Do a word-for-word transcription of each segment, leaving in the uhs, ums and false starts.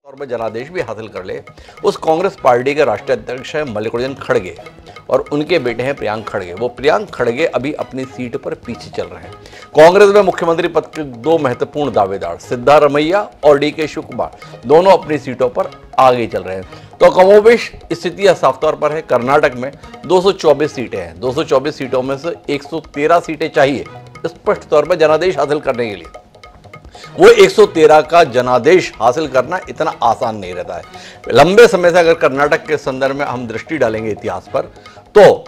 और में जनादेश भी हासिल कर ले, उस कांग्रेस पार्टी के राष्ट्रीय अध्यक्ष हैं मल्लिकार्जुन खड़गे और उनके बेटे हैं प्रियांक खड़गे। वो प्रियांक खड़गे अभी अपनी सीट पर पीछे चल रहे हैं। कांग्रेस में मुख्यमंत्री पद के दो महत्वपूर्ण दावेदार सिद्धारमैया और डी के शिव कुमार दोनों अपनी सीटों पर आगे चल रहे हैं। तो कमोबेश स्थिति साफ तौर पर है। कर्नाटक में दो सौ चौबीस सीटें हैं। दो सौ चौबीस सीटों में से एक सौ तेरह सीटें चाहिए स्पष्ट तौर पर जनादेश हासिल करने के लिए। वो एक सौ तेरह का जनादेश हासिल करना इतना आसान नहीं रहता है। लंबे समय से अगर कर्नाटक के संदर्भ में हम दृष्टि डालेंगे इतिहास पर, तो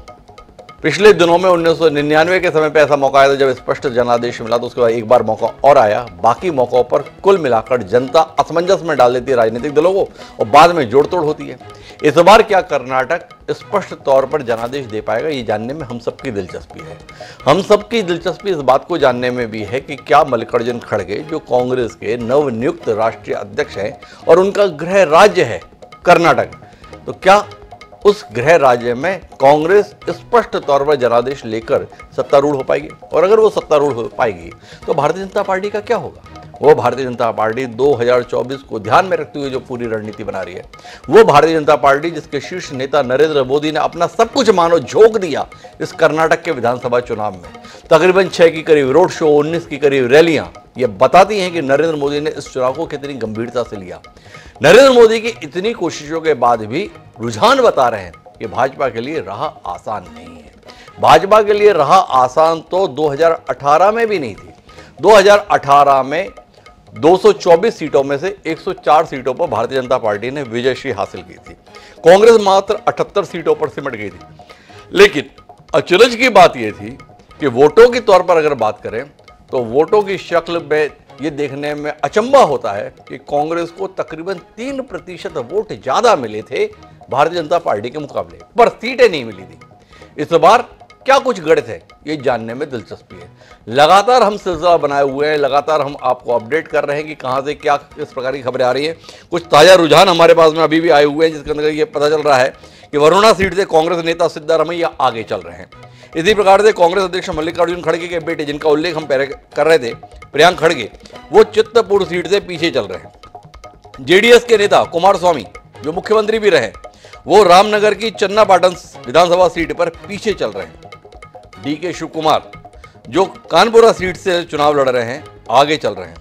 पिछले दिनों में उन्नीस सौ निन्यानवे के समय पे ऐसा मौका आया था जब स्पष्ट जनादेश मिला, तो उसके बाद एक बार मौका और आया। बाकी मौकों पर कुल मिलाकर जनता असमंजस में डाल देती है राजनीतिक दलों को और बाद में जोड़-तोड़ होती है। इस बार क्या कर्नाटक स्पष्ट तौर पर जनादेश दे पाएगा, ये जानने में हम सबकी दिलचस्पी है। हम सबकी दिलचस्पी इस बात को जानने में भी है कि क्या मल्लिकार्जुन खड़गे, जो कांग्रेस के नवनियुक्त राष्ट्रीय अध्यक्ष हैं और उनका गृह राज्य है कर्नाटक, तो क्या उस गृह राज्य में कांग्रेस स्पष्ट तौर पर जनादेश लेकर सत्तारूढ़ हो पाएगी? और अगर वो सत्तारूढ़ हो पाएगी तो भारतीय जनता पार्टी का क्या होगा? वो भारतीय जनता पार्टी दो हज़ार चौबीस को ध्यान में रखते हुए जो पूरी रणनीति बना रही है, वो भारतीय जनता पार्टी जिसके शीर्ष नेता नरेंद्र मोदी ने अपना सब कुछ मानो झोंक दिया इस कर्नाटक के विधानसभा चुनाव में। तकरीबन छह की करीब रोड शो, उन्नीस की करीब रैलियां, ये बताती हैं कि नरेंद्र मोदी ने इस चुनाव को कितनी गंभीरता से लिया। नरेंद्र मोदी की इतनी कोशिशों के बाद भी रुझान बता रहे हैं कि भाजपा के लिए राह आसान नहीं है। भाजपा के लिए राह आसान तो दो हज़ार अठारह में भी नहीं थी। दो हज़ार अठारह में दो सौ चौबीस सीटों में से एक सौ चार सीटों पर भारतीय जनता पार्टी ने विजयश्री हासिल की थी। कांग्रेस मात्र अठहत्तर सीटों पर सिमट गई थी। लेकिन अचरज की बात यह थी कि वोटों के तौर पर अगर बात करें तो वोटों की शक्ल में ये देखने में अचंभा होता है कि कांग्रेस को तकरीबन तीन प्रतिशत वोट ज्यादा मिले थे भारतीय जनता पार्टी के मुकाबले, पर सीटें नहीं मिली थी। इस बार क्या कुछ गणित है, ये जानने में दिलचस्पी है। लगातार हम सिलसिला बनाए हुए हैं, लगातार हम आपको अपडेट कर रहे हैं कि कहां से क्या किस प्रकार की खबरें आ रही हैं। कुछ ताजा रुझान हमारे पास में अभी भी आए हुए हैं जिसके अंदर ये पता चल रहा है कि वरुणा सीट से कांग्रेस नेता सिद्धारमैया आगे चल रहे हैं। इसी प्रकार से कांग्रेस अध्यक्ष मल्लिकार्जुन खड़गे के बेटे, जिनका उल्लेख हम पहले कर रहे थे, प्रियांक खड़गे, वो चित्रपुर सीट से पीछे चल रहे हैं। जेडीएस के नेता कुमारस्वामी, जो मुख्यमंत्री भी रहे, वो रामनगर की चन्नापाटन विधानसभा सीट पर पीछे चल रहे हैं। डी के शिव कुमार, जो कानपुरा सीट से चुनाव लड़ रहे हैं, आगे चल रहे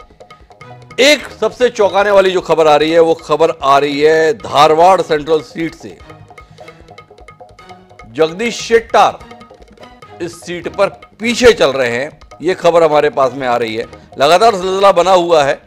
हैं। एक सबसे चौंकाने वाली जो खबर आ रही है, वो खबर आ रही है धारवाड़ सेंट्रल सीट से। जगदीश शेट्टार इस सीट पर पीछे चल रहे हैं, यह खबर हमारे पास में आ रही है। लगातार सिलसिला बना हुआ है।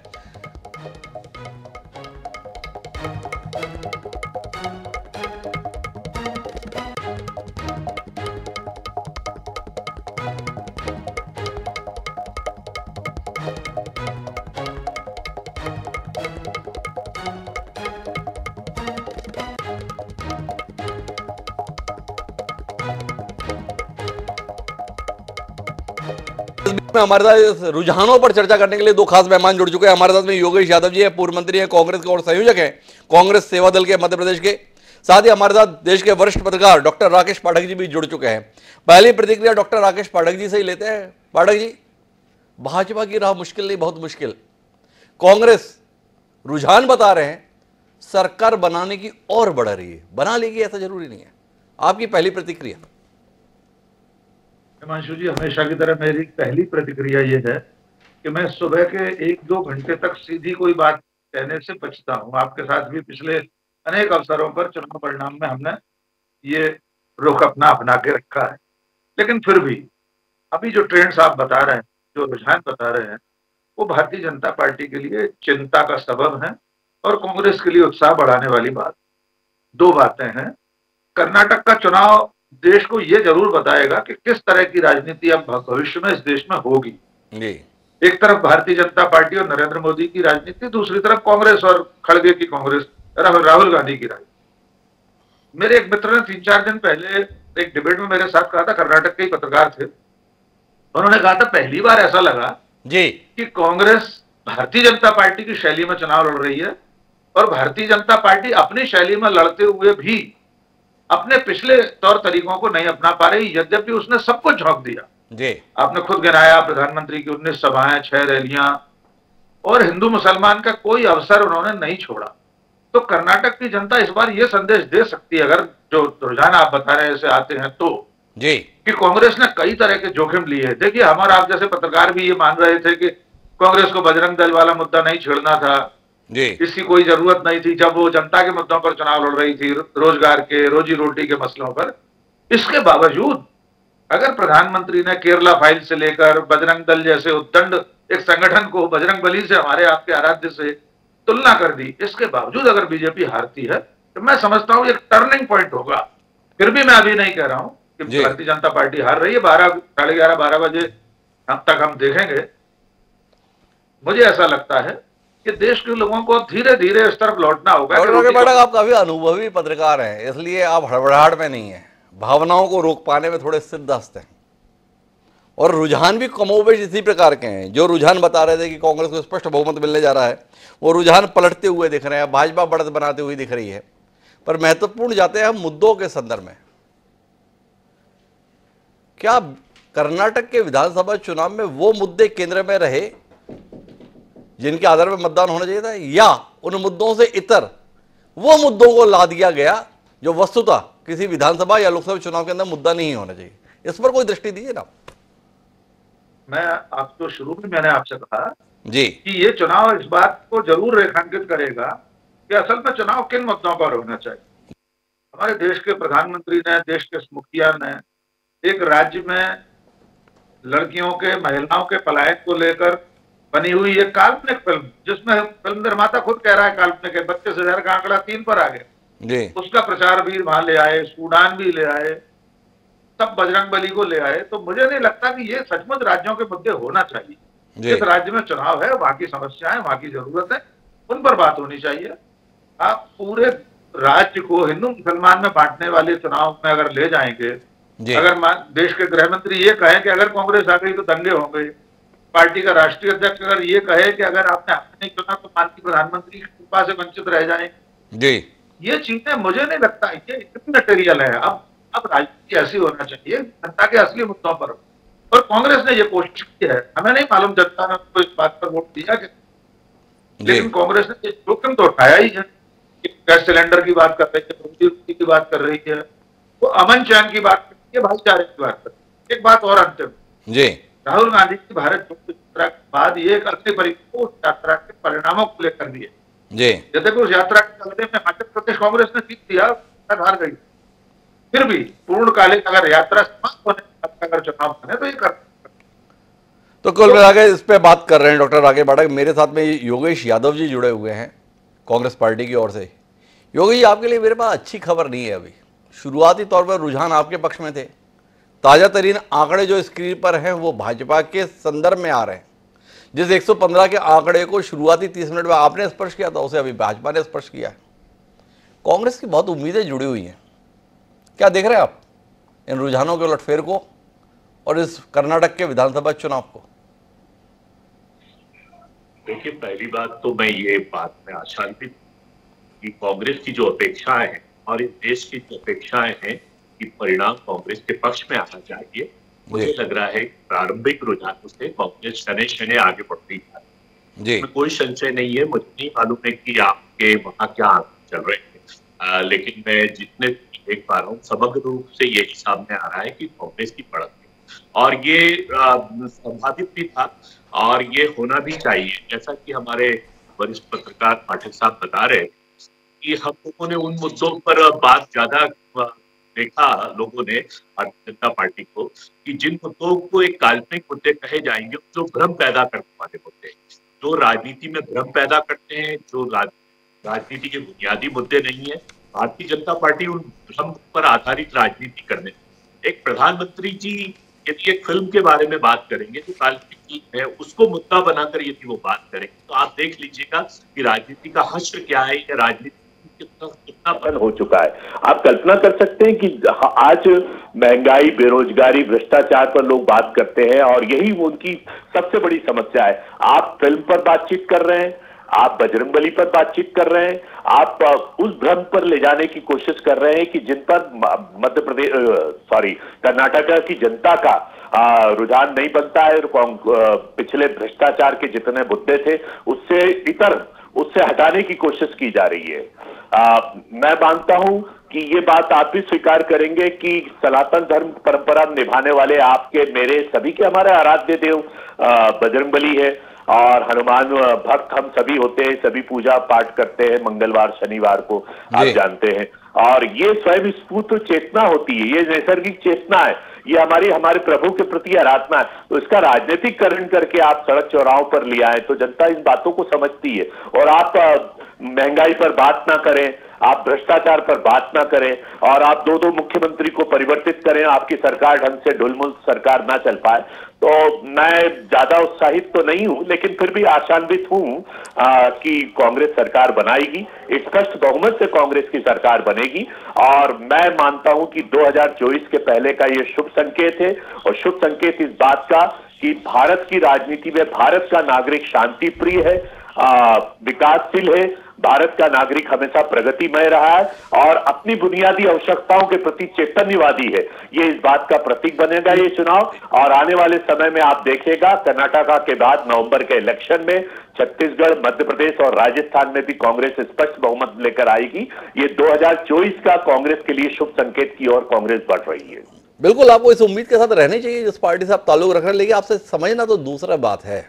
हमारे साथ रुझानों पर चर्चा करने के लिए दो खास मेहमान जुड़ चुके हैं। हमारे साथ में योगेश यादव जी है, पूर्व मंत्री हैं कांग्रेस के और संयोजक हैं कांग्रेस सेवा दल के मध्य प्रदेश के। साथ ही हमारे साथ देश के वरिष्ठ पत्रकार डॉक्टर राकेश पाठक जी भी जुड़ चुके हैं। पहली प्रतिक्रिया डॉक्टर राकेश पाठक जी से ही लेते हैं। पाठक जी, भाजपा की राह मुश्किल नहीं, बहुत मुश्किल। कांग्रेस रुझान बता रहे हैं सरकार बनाने की और बढ़ रही है, बना लेगी ऐसा जरूरी नहीं है। आपकी पहली प्रतिक्रिया? हिमांशु जी, हमेशा की तरह मेरी पहली प्रतिक्रिया यह है कि मैं सुबह के एक दो घंटे तक सीधी कोई बात कहने से बचता हूं। आपके साथ भी पिछले अनेक अवसरों पर चुनाव परिणाम में हमने ये रुख अपना अपना के रखा है। लेकिन फिर भी अभी जो ट्रेंड्स आप बता रहे हैं, जो रुझान बता रहे हैं, वो भारतीय जनता पार्टी के लिए चिंता का सबब है और कांग्रेस के लिए उत्साह बढ़ाने वाली बात। दो बातें हैं। कर्नाटक का चुनाव देश को यह जरूर बताएगा कि किस तरह की राजनीति अब भविष्य में इस देश में होगी। एक तरफ भारतीय जनता पार्टी और नरेंद्र मोदी की राजनीति, दूसरी तरफ कांग्रेस और खड़गे की कांग्रेस, राहुल गांधी की राजनीति। मेरे एक मित्र ने तीन चार दिन पहले एक डिबेट में मेरे साथ कहा था, कर्नाटक के ही पत्रकार थे, उन्होंने कहा था पहली बार ऐसा लगा जी कि कांग्रेस भारतीय जनता पार्टी की शैली में चुनाव लड़ रही है और भारतीय जनता पार्टी अपनी शैली में लड़ते हुए भी अपने पिछले तौर तरीकों को नहीं अपना पा रही, यद्यपि उसने सब कुछ झोंक दिया जी। आपने खुद गिनाया, प्रधानमंत्री की उन्नीस सभाएं, छह रैलियां, और हिंदू मुसलमान का कोई अवसर उन्होंने नहीं छोड़ा। तो कर्नाटक की जनता इस बार ये संदेश दे सकती है, अगर जो रुझान आप बता रहे हैं ऐसे आते हैं तो, जी कि कांग्रेस ने कई तरह के जोखिम लिए हैं। देखिए, हमारा आप जैसे पत्रकार भी ये मान रहे थे कि कांग्रेस को बजरंग दल वाला मुद्दा नहीं छेड़ना था, जी इसकी कोई जरूरत नहीं थी जब वो जनता के मुद्दों पर चुनाव लड़ रही थी, रोजगार के, रोजी रोटी के मसलों पर। इसके बावजूद अगर प्रधानमंत्री ने केरला फाइल से लेकर बजरंग दल जैसे उद्दंड एक संगठन को बजरंग बली से, हमारे आपके आराध्य से तुलना कर दी, इसके बावजूद अगर बीजेपी हारती है तो मैं समझता हूं एक टर्निंग पॉइंट होगा। फिर भी मैं अभी नहीं कह रहा हूं कि भारतीय जनता पार्टी हार रही है। बारह साढ़े ग्यारह बारह बजे अब तक हम देखेंगे। मुझे ऐसा लगता है कि देश के लोगों को धीरे धीरे इस तरफ लौटना होगा। डॉक्टर पाठक, आप काफी अनुभवी पत्रकार हैं, इसलिए आप हड़बड़ाहट में नहीं है, भावनाओं को रोक पाने में थोड़े सिद्धहस्त हैं, और रुझान भी कमोबेश इसी प्रकार के हैं। जो रुझान बता रहे थे कि कांग्रेस को स्पष्ट बहुमत मिलने जा रहा है, वो रुझान पलटते हुए दिख रहे हैं, भाजपा बढ़त बनाते हुए दिख रही है। पर महत्वपूर्ण जाते हैं हम मुद्दों के संदर्भ में। क्या कर्नाटक के विधानसभा चुनाव में वो मुद्दे केंद्र में रहे जिनके आधार पर मतदान होना चाहिए था, या उन मुद्दों से इतर वो मुद्दों को ला दिया गया जो वस्तुतः किसी विधानसभा या लोकसभा चुनाव के अंदर मुद्दा नहीं होना चाहिए? इस पर कोई दृष्टि दीजिए ना। मैं आपको शुरू में मैंने आपसे कहा जी कि ये चुनाव इस बात को जरूर रेखांकित करेगा कि असल में चुनाव किन मुद्दों पर होना चाहिए। हमारे देश के प्रधानमंत्री ने, देश के मुखिया ने एक राज्य में लड़कियों के, महिलाओं के पलायन को लेकर बनी हुई एक काल्पनिक फिल्म, जिसमें फिल्म निर्माता खुद कह रहा है काल्पनिक है, बत्तीस हजार का आंकड़ा तीन पर आ गया, उसका प्रचार भी वहां ले आए, सूडान भी ले आए, तब बजरंग बली को ले आए। तो मुझे नहीं लगता कि ये सचमुच राज्यों के मुद्दे होना चाहिए। जिस राज्य में चुनाव है, वहां की समस्याएं, वहां की जरूरत है, उन पर बात होनी चाहिए। आप पूरे राज्य को हिंदू मुसलमान में बांटने वाले चुनाव में अगर ले जाएंगे, अगर देश के गृह मंत्री ये कहें कि अगर कांग्रेस आ गई तो दंगे होंगे, पार्टी का राष्ट्रीय अध्यक्ष अगर ये कहे कि अगर आपने हाथ नहीं चुना तो माननीय प्रधानमंत्री की कृपा से वंचित रह जाएंगे, ये चीजें मुझे नहीं लगता ये इतनी मटेरियल है। अब अब राजनीति ऐसी होना चाहिए जनता के असली मुद्दों पर। और कांग्रेस ने ये कोशिश की है, हमें नहीं मालूम जनता ने तो इस बात पर वोट दिया कि, लेकिन कांग्रेस ने ये जोखिम तो उठाया ही है। गैस सिलेंडर की बात कर रही है, रोजी रोटी की बात कर रही है, वो अमन चैन की बात कर रही है, भाईचारे की बात कर रही है। एक बात और अंतिम, जी राहुल गांधी की भारत जोड़ो यात्रा के बाद ये एक अग्नि परीक्षा उस यात्रा के परिणामों को लेकर भी है। जी यद्यपि उस यात्रा के चलते में मध्य प्रदेश कांग्रेस ने जीत दिया, हार गई, फिर भी पूर्णकालिक अगर यात्रा समाप्त होने अगर चुनाव बने तो ये कर। तो कुल मिला के इस पे बात कर रहे हैं डॉक्टर राकेश पाठक। मेरे साथ में योगेश यादव जी जुड़े हुए हैं कांग्रेस पार्टी की ओर से। योगेश जी, आपके लिए मेरे पास अच्छी खबर नहीं है। अभी शुरुआती तौर पर रुझान आपके पक्ष में थे, ताजा तरीन आंकड़े जो स्क्रीन पर हैं वो भाजपा के संदर्भ में आ रहे हैं। जिस एक सौ पंद्रह के आंकड़े को शुरुआती तीस मिनट में आपने स्पर्श किया था, उसे अभी भाजपा ने स्पर्श किया है। कांग्रेस की बहुत उम्मीदें जुड़ी हुई हैं। क्या देख रहे हैं आप इन रुझानों के उलटफेर को और इस कर्नाटक के विधानसभा चुनाव को? देखिए, पहली बात तो मैं ये बात में आशान्वित कि कांग्रेस की जो अपेक्षाएं हैं और इस देश की जो अपेक्षाएं हैं कि परिणाम कांग्रेस के पक्ष में आना चाहिए, मुझे लग रहा है प्रारंभिक रुझानों से कांग्रेस शनै शनै आगे बढ़ती है। जी कोई संशय नहीं है। मुझे नहीं मालूम है कि आपके वहां क्या चल रहे हैं, लेकिन मैं जितने देख पा रहा हूँ समग्र रूप से यही सामने आ रहा है कि कांग्रेस की बढ़त है, और ये संभावित भी था और ये होना भी चाहिए। जैसा कि हमारे वरिष्ठ पत्रकार पाठक साहब बता रहे हैं कि हम लोगों ने उन मुद्दों पर बात ज्यादा देखा, लोगों ने भारतीय जनता पार्टी को, कि जिन मुद्दों को एक काल्पनिक मुद्दे कहे जाएंगे, जो भ्रम पैदा करने वाले मुद्दे, जो राजनीति में भ्रम पैदा करते हैं, जो राजनीति के बुनियादी मुद्दे नहीं है। भारतीय जनता पार्टी उन भ्रम पर आधारित राजनीति करने, एक प्रधानमंत्री जी यदि एक फिल्म के बारे में बात करेंगे जो काल्पनिक है, उसको मुद्दा बनाकर यदि वो बात करेंगे, तो आप देख लीजिएगा कि राजनीति का हश्र क्या है या राजनीति कितना कितना बल हो चुका है। आप कल्पना कर सकते हैं कि आज महंगाई, बेरोजगारी, भ्रष्टाचार पर लोग बात करते हैं और यही उनकी सबसे बड़ी समस्या है। आप फिल्म पर बातचीत कर रहे हैं, आप बजरंगबली पर बातचीत कर रहे हैं, आप उस भ्रम पर ले जाने की कोशिश कर रहे हैं कि जिन पर मध्य प्रदेश सॉरी कर्नाटक की जनता का रुझान नहीं बनता है। पिछले भ्रष्टाचार के जितने मुद्दे थे उससे इतर उससे हटाने की कोशिश की जा रही है। आ, मैं मानता हूं कि ये बात आप भी स्वीकार करेंगे कि सनातन धर्म परंपरा निभाने वाले आपके, मेरे, सभी के हमारे आराध्य देव बजरंगबली है और हनुमान भक्त हम सभी होते हैं, सभी पूजा पाठ करते हैं मंगलवार शनिवार को, आप जानते हैं। और ये स्वयं स्फूर्त चेतना होती है, ये नैसर्गिक चेतना है, ये हमारी हमारे प्रभु के प्रति आराधना है। तो इसका राजनीतिकरण करके आप सड़क चौराहों पर ले आए तो जनता इन बातों को समझती है। और आप महंगाई पर बात ना करें, आप भ्रष्टाचार पर बात ना करें और आप दो दो मुख्यमंत्री को परिवर्तित करें, आपकी सरकार ढंग से ढुलमुल सरकार ना चल पाए, तो मैं ज्यादा उत्साहित तो नहीं हूं, लेकिन फिर भी आशान्वित हूं कि कांग्रेस सरकार बनाएगी, स्पष्ट बहुमत से कांग्रेस की सरकार बनेगी। और मैं मानता हूं कि दो हज़ार चौबीस के पहले का ये शुभ संकेत है और शुभ संकेत इस बात का कि भारत की राजनीति में भारत का नागरिक शांति प्रिय है, विकासशील है, भारत का नागरिक हमेशा प्रगतिमय रहा है और अपनी बुनियादी आवश्यकताओं के प्रति चैतन्यवादी है। ये इस बात का प्रतीक बनेगा ये चुनाव। और आने वाले समय में आप देखेगा कर्नाटका के बाद नवंबर के इलेक्शन में छत्तीसगढ़, मध्य प्रदेश और राजस्थान में भी कांग्रेस स्पष्ट बहुमत लेकर आएगी। ये दो हज़ार चौबीस का कांग्रेस के लिए शुभ संकेत की ओर कांग्रेस बढ़ रही है। बिल्कुल, आपको इस उम्मीद के साथ रहनी चाहिए जिस पार्टी से आप ताल्लुक रख रहे हैं, लेकिन आपसे समझना तो दूसरा बात है।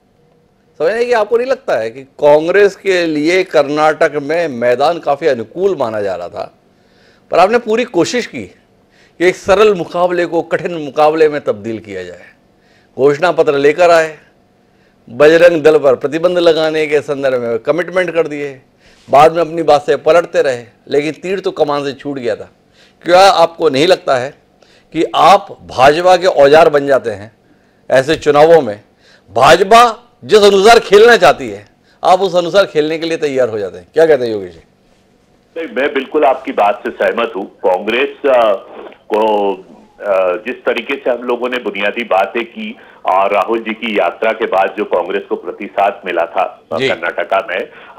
समझने कि आपको नहीं लगता है कि कांग्रेस के लिए कर्नाटक में मैदान काफ़ी अनुकूल माना जा रहा था, पर आपने पूरी कोशिश की कि एक सरल मुकाबले को कठिन मुकाबले में तब्दील किया जाए, घोषणा पत्र लेकर आए, बजरंग दल पर प्रतिबंध लगाने के संदर्भ में कमिटमेंट कर दिए, बाद में अपनी बात से पलटते रहे, लेकिन तीर तो कमान से छूट गया था। क्या आपको नहीं लगता है कि आप भाजपा के औजार बन जाते हैं ऐसे चुनावों में? भाजपा जिस अनुसार खेलना चाहती है आप उस अनुसार खेलने के लिए तैयार हो जाते हैं। क्या कहते हैं योगेश जी? नहीं, मैं बिल्कुल आपकी बात से सहमत हूं। कांग्रेस को जिस तरीके से हम लोगों ने बुनियादी बातें की और राहुल जी की यात्रा के बाद जो कांग्रेस को प्रतिसाद मिला था कर्नाटका में,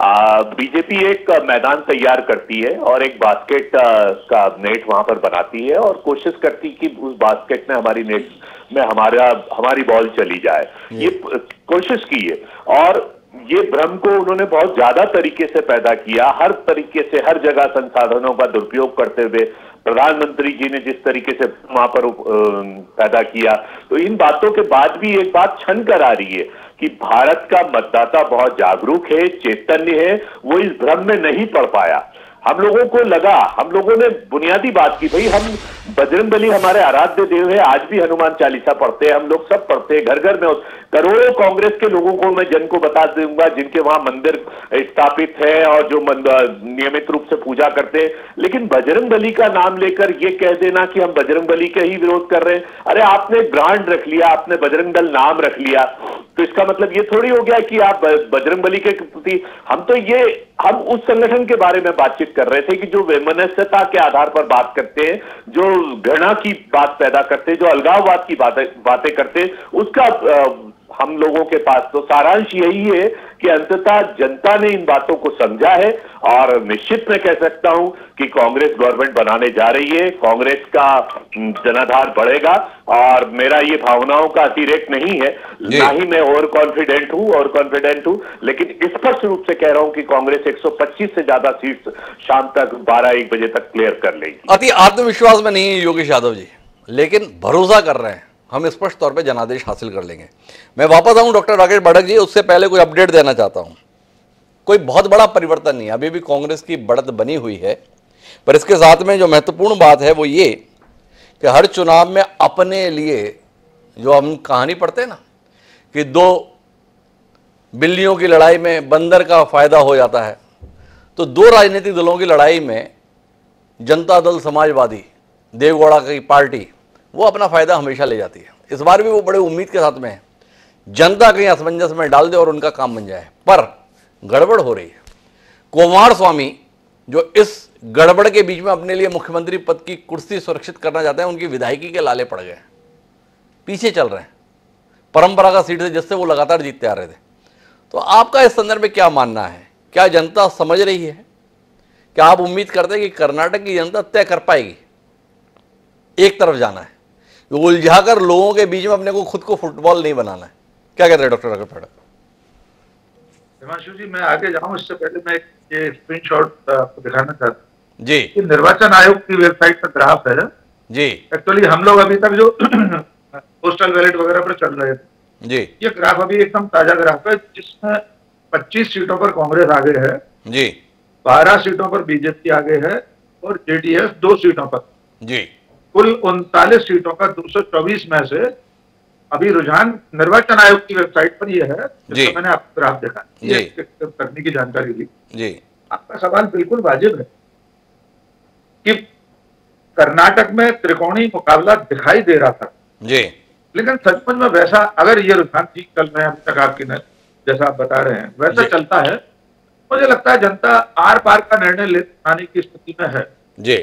बीजेपी एक मैदान तैयार करती है और एक बास्केट का नेट वहां पर बनाती है और कोशिश करती कि उस बास्केट में हमारी नेट में हमारा हमारी बॉल चली जाए, ये कोशिश की है। और ये भ्रम को उन्होंने बहुत ज्यादा तरीके से पैदा किया, हर तरीके से हर जगह संसाधनों का दुरुपयोग करते हुए प्रधानमंत्री जी ने जिस तरीके से वहां पर पैदा किया। तो इन बातों के बाद भी एक बात छन कर आ रही है कि भारत का मतदाता बहुत जागरूक है, चैतन्य है, वो इस भ्रम में नहीं पड़ पाया। हम लोगों को लगा, हम लोगों ने बुनियादी बात की, भाई हम बजरंगबली हमारे आराध्य देव है, आज भी हनुमान चालीसा पढ़ते हैं, हम लोग सब पढ़ते हैं, घर घर में करोड़ों कांग्रेस के लोगों को मैं जन को बता दूंगा जिनके वहां मंदिर स्थापित है और जो नियमित रूप से पूजा करते हैं। लेकिन बजरंगबली का नाम लेकर ये कह देना कि हम बजरंगबली का ही विरोध कर रहे हैं, अरे आपने ब्रांड रख लिया, आपने बजरंग दल नाम रख लिया, तो इसका मतलब ये थोड़ी हो गया कि आप बजरंगबली के प्रति, हम तो ये हम उस संगठन के बारे में बातचीत कर रहे थे कि जो वैमनस्यता के आधार पर बात करते हैं, जो घृणा की बात पैदा करते हैं, जो अलगाववाद की बातें बातें करते हैं, उसका आ, हम लोगों के पास तो सारांश यही है कि अंततः जनता ने इन बातों को समझा है और निश्चित मैं कह सकता हूं कि कांग्रेस गवर्नमेंट बनाने जा रही है, कांग्रेस का जनाधार बढ़ेगा और मेरा ये भावनाओं का अतिरेक नहीं है, ना ही मैं ओवर कॉन्फिडेंट हूं और कॉन्फिडेंट हूं, लेकिन स्पष्ट रूप से कह रहा हूं कि कांग्रेस एक सौ पच्चीस से ज्यादा सीट शाम तक बारह एक बजे तक क्लियर कर लेगी। अति आत्मविश्वास में नहीं है योगेश यादव जी, लेकिन भरोसा कर रहे हैं हम स्पष्ट तौर पे जनादेश हासिल कर लेंगे। मैं वापस आऊं डॉक्टर राकेश बढ़त जी, उससे पहले कोई अपडेट देना चाहता हूं। कोई बहुत बड़ा परिवर्तन नहीं, अभी भी कांग्रेस की बढ़त बनी हुई है, पर इसके साथ में जो महत्वपूर्ण बात है वो ये कि हर चुनाव में अपने लिए जो हम कहानी पढ़ते हैं ना कि दो बिल्लियों की लड़ाई में बंदर का फायदा हो जाता है, तो दो राजनीतिक दलों की लड़ाई में जनता दल समाजवादी देवगौड़ा की पार्टी वो अपना फायदा हमेशा ले जाती है। इस बार भी वो बड़े उम्मीद के साथ में है जनता कहीं असमंजस में डाल दे और उनका काम बन जाए, पर गड़बड़ हो रही है। कुमार स्वामी जो इस गड़बड़ के बीच में अपने लिए मुख्यमंत्री पद की कुर्सी सुरक्षित करना चाहते हैं, उनकी विधायकी के लाले पड़ गए, पीछे चल रहे हैं परंपरा का सीट से जिससे वो लगातार जीतते आ रहे थे। तो आपका इस संदर्भ में क्या मानना है? क्या जनता समझ रही है? क्या आप उम्मीद करते हैं कि कर्नाटक की जनता तय कर पाएगी एक तरफ जाना है? उलझाकर लोगों के बीच में अपने को खुद को फुटबॉल नहीं बनाना है। क्या कहते हैं डॉक्टर राकेश पाठक? हिमांशु जी, मैं आगे जाऊं इससे पहले मैं ये स्क्रीनशॉट आपको दिखाना चाहता हूं जी। कि निर्वाचन आयोग की वेबसाइट का ग्राफ है जी। एक्चुअली हम लोग अभी तक जो पोस्टल बैलेट वगैरह पर चल रहे थे जी। ये ग्राफ अभी एकदम ताजा ग्राफ है जिसमें पच्चीस सीटों पर कांग्रेस आगे है जी। बारह सीटों पर बीजेपी आगे है और जेडीएस दो सीटों पर जी। कुल उनतालीस सीटों का दो सौ चौबीस में से अभी रुझान निर्वाचन आयोग की वेबसाइट पर यह है जिसमें मैंने आपको ग्राफ देखा, ये तकनीकी जानकारी दी जी। आपका सवाल बिल्कुल वाजिब है कि कर्नाटक में त्रिकोणीय मुकाबला दिखाई दे रहा था जी, लेकिन सचमुच में वैसा अगर ये रुझान ठीक चल रहे हैं अभी तक आपकी जैसा आप बता रहे हैं वैसा चलता है, मुझे लगता है जनता आर पार का निर्णय लेने की स्थिति में है जी।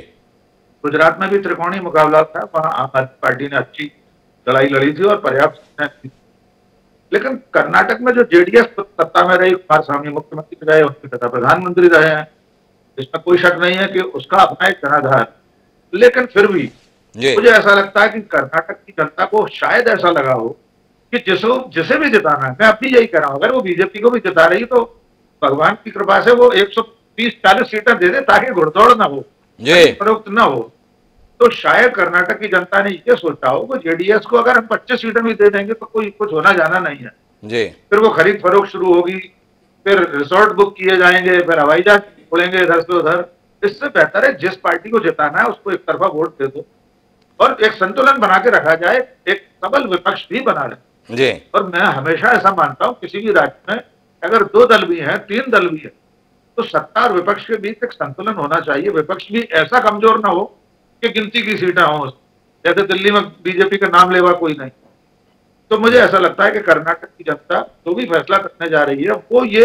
गुजरात में भी त्रिकोणीय मुकाबला था, वहां आम आदमी पार्टी ने अच्छी लड़ाई लड़ी थी और पर्याप्त थी, लेकिन कर्नाटक में जो जेडीएस सत्ता में रही, कुमार स्वामी मुख्यमंत्री रहे, उनके पिता प्रधानमंत्री रहे हैं, इसमें कोई शक नहीं है कि उसका अपना एक जनाधार, लेकिन फिर भी मुझे ऐसा लगता है कि कर्नाटक की जनता को शायद ऐसा लगा हो कि जिसको जिसे भी जिताना है, मैं अब भी यही कह रहा हूं, अगर वो बीजेपी को भी जिता रही तो भगवान की कृपा से वो एक सौ तीस चालीस सीटें दे दे ताकि घुड़दौड़ ना हो, फरोख्त ना हो। तो शायद कर्नाटक की जनता ने ये सोचा हो कि जेडीएस को अगर हम पच्चीस सीटें भी दे देंगे तो कोई कुछ होना जाना नहीं है जी। फिर वो खरीद फरोख्त शुरू होगी, फिर रिसोर्ट बुक किए जाएंगे, फिर हवाई जहाज उड़ेंगे इधर से उधर। इससे बेहतर है जिस पार्टी को जिताना है उसको एक तरफा वोट दे दो और एक संतुलन बना के रखा जाए, एक सबल विपक्ष भी बना रहे जी। और मैं हमेशा ऐसा मानता हूं किसी भी राज्य में अगर दो दल भी हैं, तीन दल भी है, तो सत्ता और विपक्ष के बीच एक संतुलन होना चाहिए। विपक्ष भी ऐसा कमजोर ना हो कि गिनती की सीटें हों, जैसे दिल्ली में बीजेपी का नाम लेवा कोई नहीं। तो मुझे ऐसा लगता है कि कर्नाटक की जनता जो भी फैसला करने जा रही है वो ये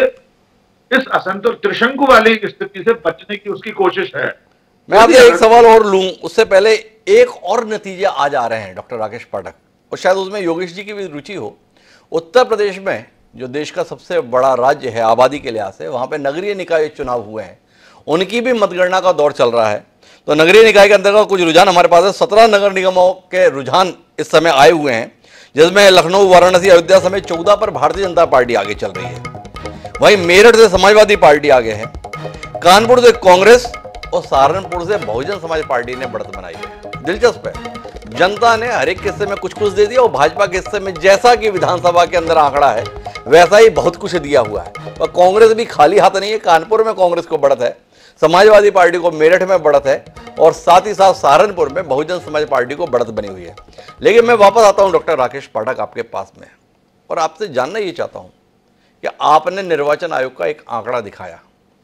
इस असंतुल त्रिशंकु वाली स्थिति से बचने की उसकी कोशिश है। मैं आपसे एक सवाल और लूं, उससे पहले एक और नतीजे आज आ रहे हैं डॉक्टर राकेश पाठक, और शायद उसमें योगेश जी की भी रुचि हो। उत्तर प्रदेश में जो देश का सबसे बड़ा राज्य है आबादी के लिहाज से, वहां पे नगरीय निकाय चुनाव हुए हैं, उनकी भी मतगणना का दौर चल रहा है। तो नगरीय निकाय के अंतर्गत कुछ रुझान हमारे पास है। सत्रह नगर निगमों के रुझान इस समय आए हुए हैं, जिसमें लखनऊ, वाराणसी, अयोध्या समेत चौदह पर भारतीय जनता पार्टी आगे चल रही है। वहीं मेरठ से समाजवादी पार्टी आगे है, कानपुर से कांग्रेस और सहारनपुर से बहुजन समाज पार्टी ने बढ़त बनाई है। दिलचस्प है, जनता ने हर एक किस्से में कुछ कुछ दे दिया और भाजपा के हिस्से में जैसा कि विधानसभा के अंदर आंकड़ा है वैसा ही बहुत कुछ दिया हुआ है। और कांग्रेस भी खाली हाथ नहीं है, कानपुर में कांग्रेस को बढ़त है, समाजवादी पार्टी को मेरठ में बढ़त है और साथ ही साथ सहारनपुर में बहुजन समाज पार्टी को बढ़त बनी हुई है। लेकिन मैं वापस आता हूं डॉक्टर राकेश पाठक आपके पास में, और आपसे जानना ये चाहता हूं कि आपने निर्वाचन आयोग का एक आंकड़ा दिखाया,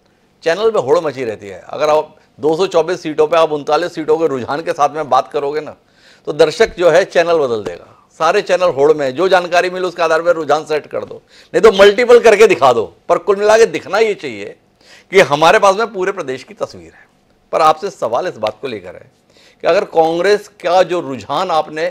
चैनल में होड़ मची रहती है। अगर आप दो सौ चौबीस सीटों पे आप उनतालीस सीटों के रुझान के साथ में बात करोगे ना, तो दर्शक जो है चैनल बदल देगा। सारे चैनल होड़ में, जो जानकारी मिले उसके आधार पर रुझान सेट कर दो, नहीं तो मल्टीपल करके दिखा दो, पर कुल मिला के दिखना ये चाहिए कि हमारे पास में पूरे प्रदेश की तस्वीर है। पर आपसे सवाल इस बात को लेकर है कि अगर कांग्रेस का जो रुझान आपने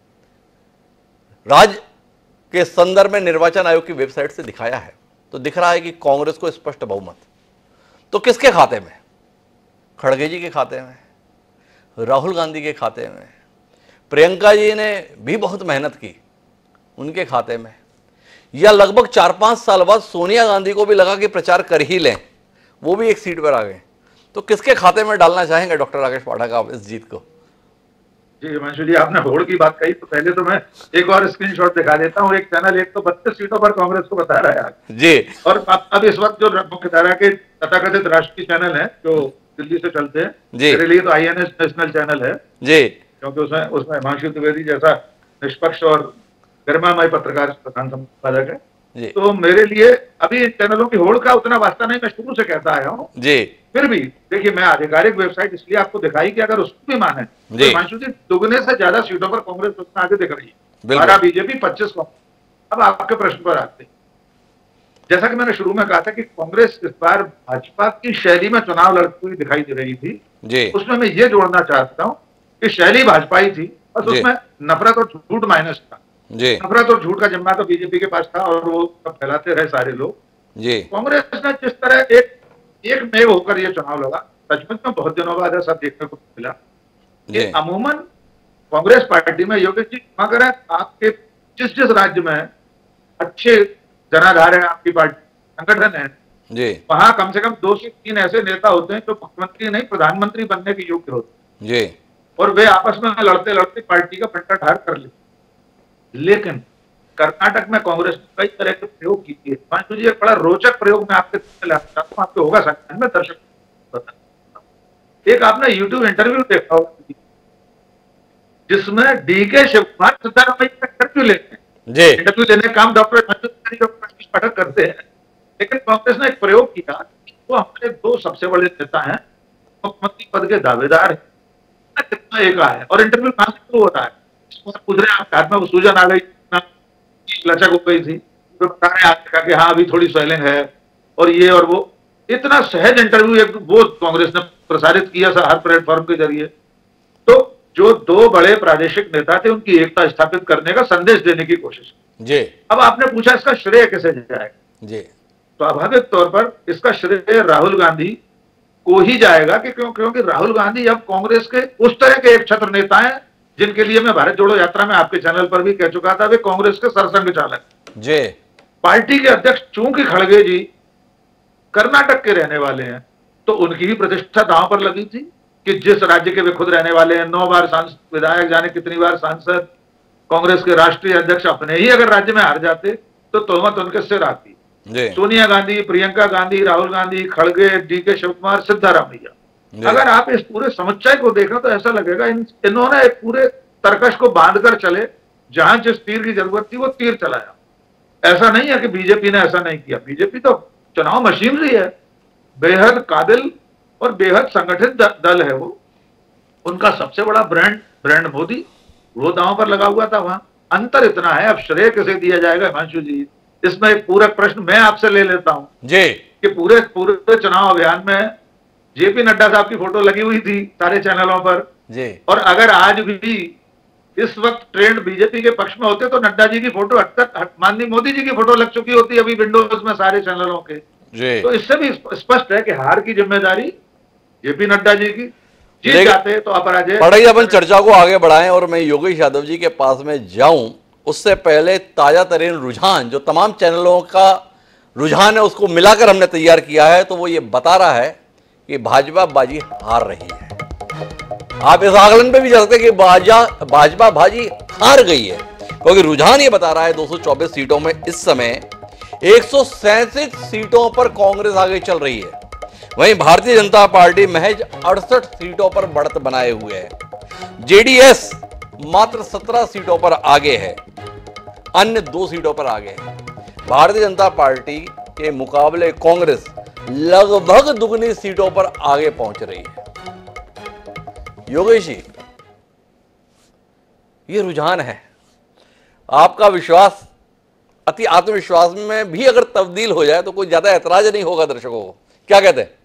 राज्य के संदर्भ में निर्वाचन आयोग की वेबसाइट से दिखाया है, तो दिख रहा है कि कांग्रेस को स्पष्ट बहुमत, तो किसके खाते में? खड़गे जी के खाते में, राहुल गांधी के खाते में, प्रियंका जी ने भी बहुत मेहनत की उनके खाते में, या लगभग चार पांच साल बाद सोनिया गांधी को भी लगा कि प्रचार कर ही लें, वो भी एक सीट पर आ गए। तो किसके खाते में डालना चाहेंगे डॉक्टर राकेश पाठक आप इस जीत को? जी हिमांशु जी, आपने होड़ की बात कही तो पहले तो मैं एक और स्क्रीनशॉट दिखा देता हूँ। एक चैनल एक तो बत्तीस सीटों पर कांग्रेस को बता रहा है जी, और अब इस वक्त जो मुख्य धारा के तथाकथित राष्ट्रीय चैनल है जो दिल्ली से चलते हैं, मेरे लिए तो I N S national channel है जी, क्योंकि उसमें उसमें हिमांशु द्विवेदी जैसा निष्पक्ष और गरिमामय पत्रकार प्रधान संपादक है जी। तो मेरे लिए अभी इन चैनलों की होड़ का उतना वास्ता नहीं, मैं शुरू से कहता आया हूँ जी। फिर भी देखिए, मैं आधिकारिक वेबसाइट इसलिए आपको दिखाई कि अगर उसको भी माने तो हिमांशु जी दुगने से ज्यादा सीटों पर कांग्रेस उसमें आगे दिख रही है, बारह बीजेपी, पच्चीस कांग्रेस। अब आपके प्रश्न पर आते हैं, जैसा कि मैंने शुरू में कहा था कि कांग्रेस इस बार भाजपा की शैली में चुनाव लड़ती हुई दिखाई दे रही थी जी। उसमें मैं ये जोड़ना चाहता हूँ कि शैली भाजपा ही थी, बस उसमें नफरत और झूठ माइनस था जी। नफरत और झूठ का जिम्मा तो बीजेपी के पास था और वो सब फैलाते रहे सारे लोग जी। कांग्रेस ने जिस तरह एक एक मेव होकर ये चुनाव लड़ा, सचमुच में बहुत दिनों बाद ऐसा देखने को मिला कि अमूमन कांग्रेस पार्टी में योगेश जी अगर आपके जिस जिस राज्य में अच्छे जनाधार है, आपकी पार्टी संगठन है जी वहां कम से कम दो से तीन ऐसे नेता होते हैं जो मुख्यमंत्री नहीं प्रधानमंत्री बनने के योग्य होते हैं जी और वे आपस में लड़ते लड़ते पार्टी का पट्टा ठार कर लेते। लेकिन कर्नाटक में कांग्रेस ने कई तरह के प्रयोग किए। पांचू जी एक बड़ा रोचक प्रयोग मैं आपके चाहता हूँ, आपके होगा सकता में दर्शक बता। एक आपने यूट्यूब इंटरव्यू देखा होगा जिसमें डी के शिव कुमार सिद्धारमैया का इंटरव्यू लेते हैं। जी इंटरव्यू लेने का काम डॉक्टर पाठक करते हैं, लेकिन कांग्रेस ने एक प्रयोग किया। वो हमारे दो सबसे बड़े नेता हैं, मुख्यमंत्री पद के दावेदार है, कितना एक है और इंटरव्यू कहां से शुरू होता है, पूछ रहे आपके हाथ में वो सूजन आ गई, लचक हो गई थी, तो बता रहे हैं कि हाँ अभी थोड़ी स्वेलिंग है और ये और वो। इतना सहज इंटरव्यू एक वो कांग्रेस ने प्रसारित किया था हर प्लेटफॉर्म के जरिए। तो जो दो बड़े प्रादेशिक नेता थे उनकी एकता स्थापित करने का संदेश देने की कोशिश। जी अब आपने पूछा इसका श्रेय कैसे जाएगा, जी स्वाभाविक तौर पर इसका श्रेय राहुल गांधी को ही जाएगा कि क्यों क्योंकि राहुल गांधी अब कांग्रेस के उस तरह के एक छत्र नेता हैं जिनके लिए मैं भारत जोड़ो यात्रा में आपके चैनल पर भी कह चुका था, वे कांग्रेस के सरसंघ चालक जी पार्टी के अध्यक्ष चूंकि खड़गे जी कर्नाटक के रहने वाले हैं तो उनकी भी प्रतिष्ठा दांव पर लगी थी कि जिस राज्य के वे खुद रहने वाले हैं, नौ बार सांसद विधायक जाने कितनी बार सांसद, कांग्रेस के राष्ट्रीय अध्यक्ष अपने ही अगर राज्य में हार जाते तो तोहमत उनके सिर आती। सोनिया गांधी, प्रियंका गांधी, राहुल गांधी, खड़गे, डी के शिव कुमार, सिद्धारमैया, अगर आप इस पूरे समुच्चय को देखें तो ऐसा लगेगा इन, इन्होंने एक पूरे तरकश को बांधकर चले, जहां जिस तीर की जरूरत थी वो तीर चलाया। ऐसा नहीं है कि बीजेपी ने ऐसा नहीं किया, बीजेपी तो चुनाव मशीनरी है, बेहद काबिल और बेहद संगठित दल है वो। उनका सबसे बड़ा ब्रांड ब्रांड मोदी, वो दांव पर लगा हुआ था वहां। अंतर इतना है, अब श्रेय किसे दिया जाएगा हिमांशु जी, इसमें एक पूरक प्रश्न मैं आपसे ले लेता हूं जी कि पूरे पूरे चुनाव अभियान में जेपी नड्डा साहब की फोटो लगी हुई थी सारे चैनलों पर जी, और अगर आज भी इस वक्त ट्रेंड बीजेपी के पक्ष में होते तो नड्डा जी की फोटो हट तक माननीय मोदी जी की फोटो लग चुकी होती अभी विंडोज में सारे चैनलों के। जी तो इससे भी स्पष्ट है कि हार की जिम्मेदारी जेपी नड्डा जी की। जीत जाते तो अपराजय। पढ़ाई अपन चर्चा को आगे बढ़ाएं और मैं योगेश यादव जी के पास में जाऊं उससे पहले ताजा तरीन रुझान जो तमाम चैनलों का रुझान है उसको मिलाकर हमने तैयार किया है, तो वो ये बता रहा है कि भाजपा बाजी हार रही है। आप इस आकलन पे भी चलते कि भाजपा भाजपा बाजी हार गई है, क्योंकि रुझान ये बता रहा है दो सौ चौबीस सीटों में इस समय एक सौ सैंतीस सीटों पर कांग्रेस आगे चल रही है, वहीं भारतीय जनता पार्टी महज अड़सठ सीटों पर बढ़त बनाए हुए है। जेडीएस मात्र सत्रह सीटों पर आगे है, अन्य दो सीटों पर आगे है। भारतीय जनता पार्टी के मुकाबले कांग्रेस लगभग दुगनी सीटों पर आगे पहुंच रही है। योगेश जी, ये रुझान है, आपका विश्वास अति आत्मविश्वास में भी अगर तब्दील हो जाए तो कोई ज्यादा ऐतराज नहीं होगा दर्शकों को, क्या कहते हैं?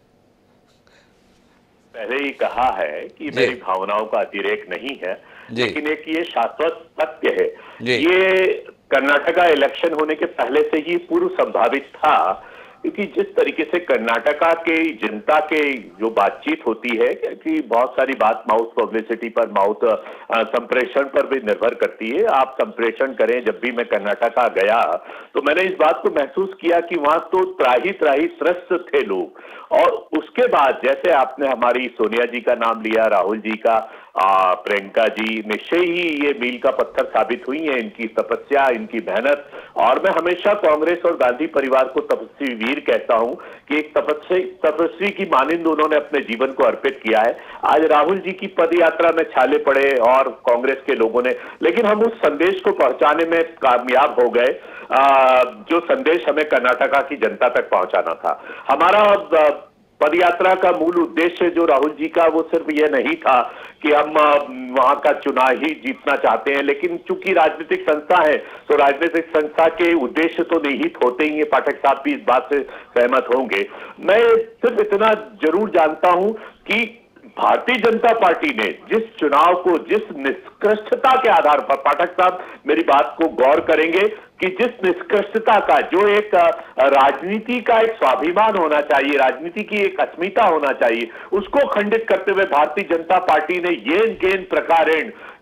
पहले ही कहा है कि मेरी भावनाओं का अतिरेक नहीं है, लेकिन एक ये शाश्वत सत्य है, ये कर्नाटका इलेक्शन होने के पहले से ही पूर्व संभावित था, क्योंकि जिस तरीके से कर्नाटका के जनता के जो बातचीत होती है कि बहुत सारी बात माउथ पब्लिसिटी पर, माउथ संप्रेषण पर भी निर्भर करती है। आप संप्रेषण करें, जब भी मैं कर्नाटका गया तो मैंने इस बात को महसूस किया कि वहां तो त्राही त्राही त्रस्त थे लोग। और उसके बाद जैसे आपने हमारी सोनिया जी का नाम लिया, राहुल जी का, आ, प्रियंका जी निश्चय ही ये मील का पत्थर साबित हुई है, इनकी तपस्या, इनकी मेहनत। और मैं हमेशा कांग्रेस और गांधी परिवार को तपस्वी वीर कहता हूं कि एक तपस्वी तपस्वी की मानिंद उन्होंने अपने जीवन को अर्पित किया है। आज राहुल जी की पद यात्रा में छाले पड़े और कांग्रेस के लोगों ने, लेकिन हम उस संदेश को पहुंचाने में कामयाब हो गए जो संदेश हमें कर्नाटका की जनता तक पहुंचाना था। हमारा पदयात्रा का मूल उद्देश्य जो राहुल जी का, वो सिर्फ ये नहीं था कि हम वहां का चुनाव ही जीतना चाहते हैं, लेकिन चूंकि राजनीतिक संस्था है तो राजनीतिक संस्था के उद्देश्य तो निहित होते ही है। पाठक साहब भी इस बात से सहमत होंगे। मैं सिर्फ इतना जरूर जानता हूं कि भारतीय जनता पार्टी ने जिस चुनाव को, जिस निष्कृष्टता के आधार पर, पाठक साहब मेरी बात को गौर करेंगे कि जिस निष्कृष्टता का, जो एक राजनीति का एक स्वाभिमान होना चाहिए, राजनीति की एक अस्मिता होना चाहिए, उसको खंडित करते हुए भारतीय जनता पार्टी ने येन केन प्रकारेण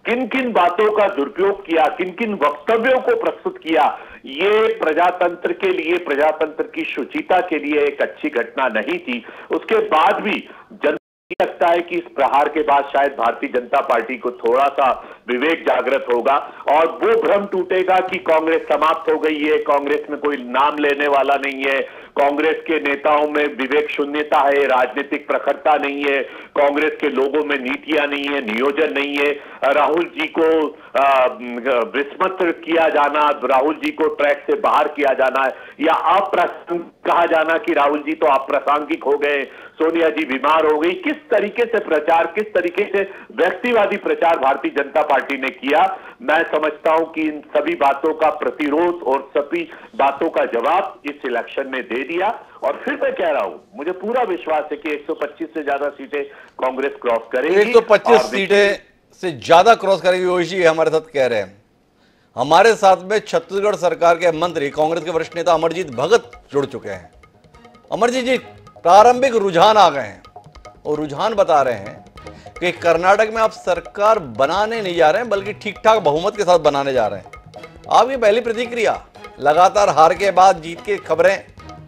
किन किन बातों का दुरुपयोग किया, किन किन वक्तव्यों को प्रस्तुत किया, ये प्रजातंत्र के लिए, प्रजातंत्र की शुचिता के लिए एक अच्छी घटना नहीं थी। उसके बाद भी जन लगता है कि इस प्रहार के बाद शायद भारतीय जनता पार्टी को थोड़ा सा विवेक जागृत होगा और वो भ्रम टूटेगा कि कांग्रेस समाप्त हो गई है, कांग्रेस में कोई नाम लेने वाला नहीं है, कांग्रेस के नेताओं में विवेक शून्यता है, राजनीतिक प्रखरता नहीं है, कांग्रेस के लोगों में नीतियां नहीं है, नियोजन नहीं है, राहुल जी को विस्मृत किया जाना, राहुल जी को ट्रैक से बाहर किया जाना या अप्रासंगिक कहा जाना कि राहुल जी तो अप्रासंगिक हो गए, सोनिया जी बीमार हो गई। किस तरीके से प्रचार, किस तरीके से व्यक्तिवादी प्रचार भारतीय जनता पार्टी ने किया, मैं समझता हूं कि इन सभी बातों का प्रतिरोध और सभी बातों का जवाब इस इलेक्शन ने दे दिया। और फिर मैं कह रहा हूं, मुझे पूरा विश्वास है कि एक सौ पच्चीस से ज्यादा सीटें कांग्रेस क्रॉस करेगी। एक सौ पच्चीस सीटें से ज्यादा क्रॉस करेगी, योशी हमारे साथ कह रहे हैं। हमारे साथ में छत्तीसगढ़ सरकार के मंत्री कांग्रेस के वरिष्ठ नेता अमरजीत भगत जुड़ चुके हैं। अमरजीत जी, प्रारंभिक रुझान आ गए हैं और रुझान बता रहे हैं कि कर्नाटक में आप सरकार बनाने नहीं जा रहे हैं बल्कि ठीक ठाक बहुमत के साथ बनाने जा रहे हैं। आपकी पहली प्रतिक्रिया, लगातार हार के बाद जीत की खबरें।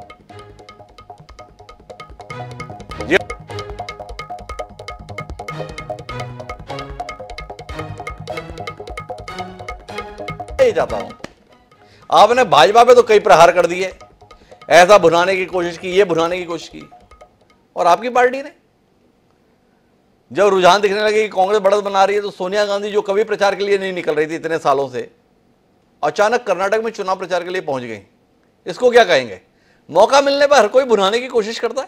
चाहता हूं, आपने भाजपा पे तो कई प्रहार कर दिए, ऐसा भुनाने की कोशिश की, ये भुनाने की कोशिश की, और आपकी पार्टी ने जब रुझान दिखने लगे कि कांग्रेस बढ़त बना रही है तो सोनिया गांधी, जो कभी प्रचार के लिए नहीं निकल रही थी इतने सालों से, अचानक कर्नाटक में चुनाव प्रचार के लिए पहुंच गई। इसको क्या कहेंगे? मौका मिलने पर हर कोई भुनाने की कोशिश करता है।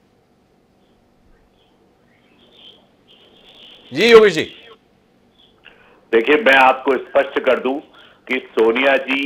जी योगेश जी, देखिए, मैं आपको स्पष्ट कर दूं कि सोनिया जी,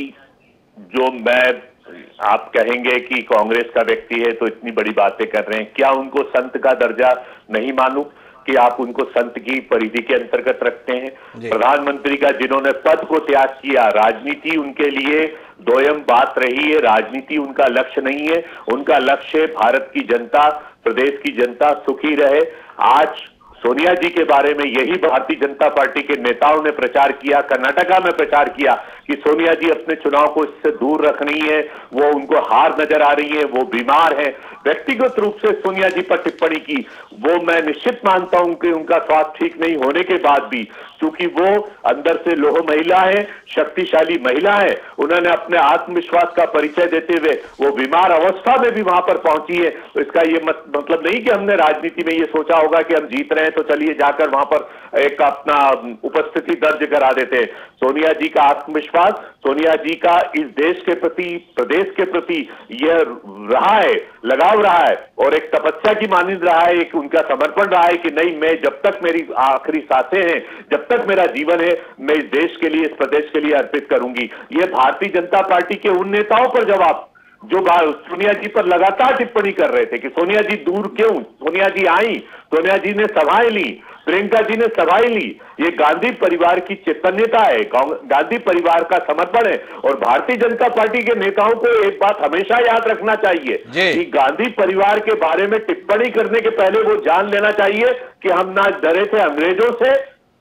जो मैं, आप कहेंगे कि कांग्रेस का व्यक्ति है तो इतनी बड़ी बातें कर रहे हैं, क्या उनको संत का दर्जा नहीं मानूं कि आप उनको संत की परिधि के अंतर्गत रखते हैं? प्रधानमंत्री का जिन्होंने पद को त्याग किया, राजनीति उनके लिए दोयम बात रही है, राजनीति उनका लक्ष्य नहीं है, उनका लक्ष्य भारत की जनता, प्रदेश की जनता सुखी रहे। आज सोनिया जी के बारे में यही भारतीय जनता पार्टी के नेताओं ने प्रचार किया, कर्नाटका में प्रचार किया कि सोनिया जी अपने चुनाव को इससे दूर रख रही है, वो उनको हार नजर आ रही है, वो बीमार है। व्यक्तिगत रूप से सोनिया जी पर टिप्पणी की, वो मैं निश्चित मानता हूं कि उनका स्वास्थ्य ठीक नहीं होने के बाद भी, क्योंकि वो अंदर से लोह महिला है, शक्तिशाली महिला है, उन्होंने अपने आत्मविश्वास का परिचय देते हुए वो बीमार अवस्था में भी वहां पर पहुंची है। तो इसका ये मत, मतलब नहीं कि हमने राजनीति में ये सोचा होगा कि हम जीत रहे हैं तो चलिए जाकर वहां पर एक अपना उपस्थिति दर्ज करा देते हैं। सोनिया जी का आत्मविश्वास, सोनिया जी का इस देश के प्रति, प्रदेश के प्रति यह रहा है, लगाव रहा है और एक तपस्या की मानद रहा है, एक उनका समर्पण रहा है कि नहीं, मैं जब तक मेरी आखिरी सांसें हैं, जब तक मेरा जीवन है, मैं इस देश के लिए, इस प्रदेश के लिए अर्पित करूंगी। यह भारतीय जनता पार्टी के उन नेताओं पर जवाब जो सोनिया जी पर लगातार टिप्पणी कर रहे थे कि सोनिया जी दूर क्यों, सोनिया जी आई, सोनिया जी ने सभाएं ली, प्रियंका जी ने सभाएं ली। ये गांधी परिवार की चैतन्यता है, गांधी परिवार का समर्पण है। और भारतीय जनता पार्टी के नेताओं को एक बात हमेशा याद रखना चाहिए कि गांधी परिवार के बारे में टिप्पणी करने के पहले वो जान लेना चाहिए कि हम ना डरे थे अंग्रेजों से,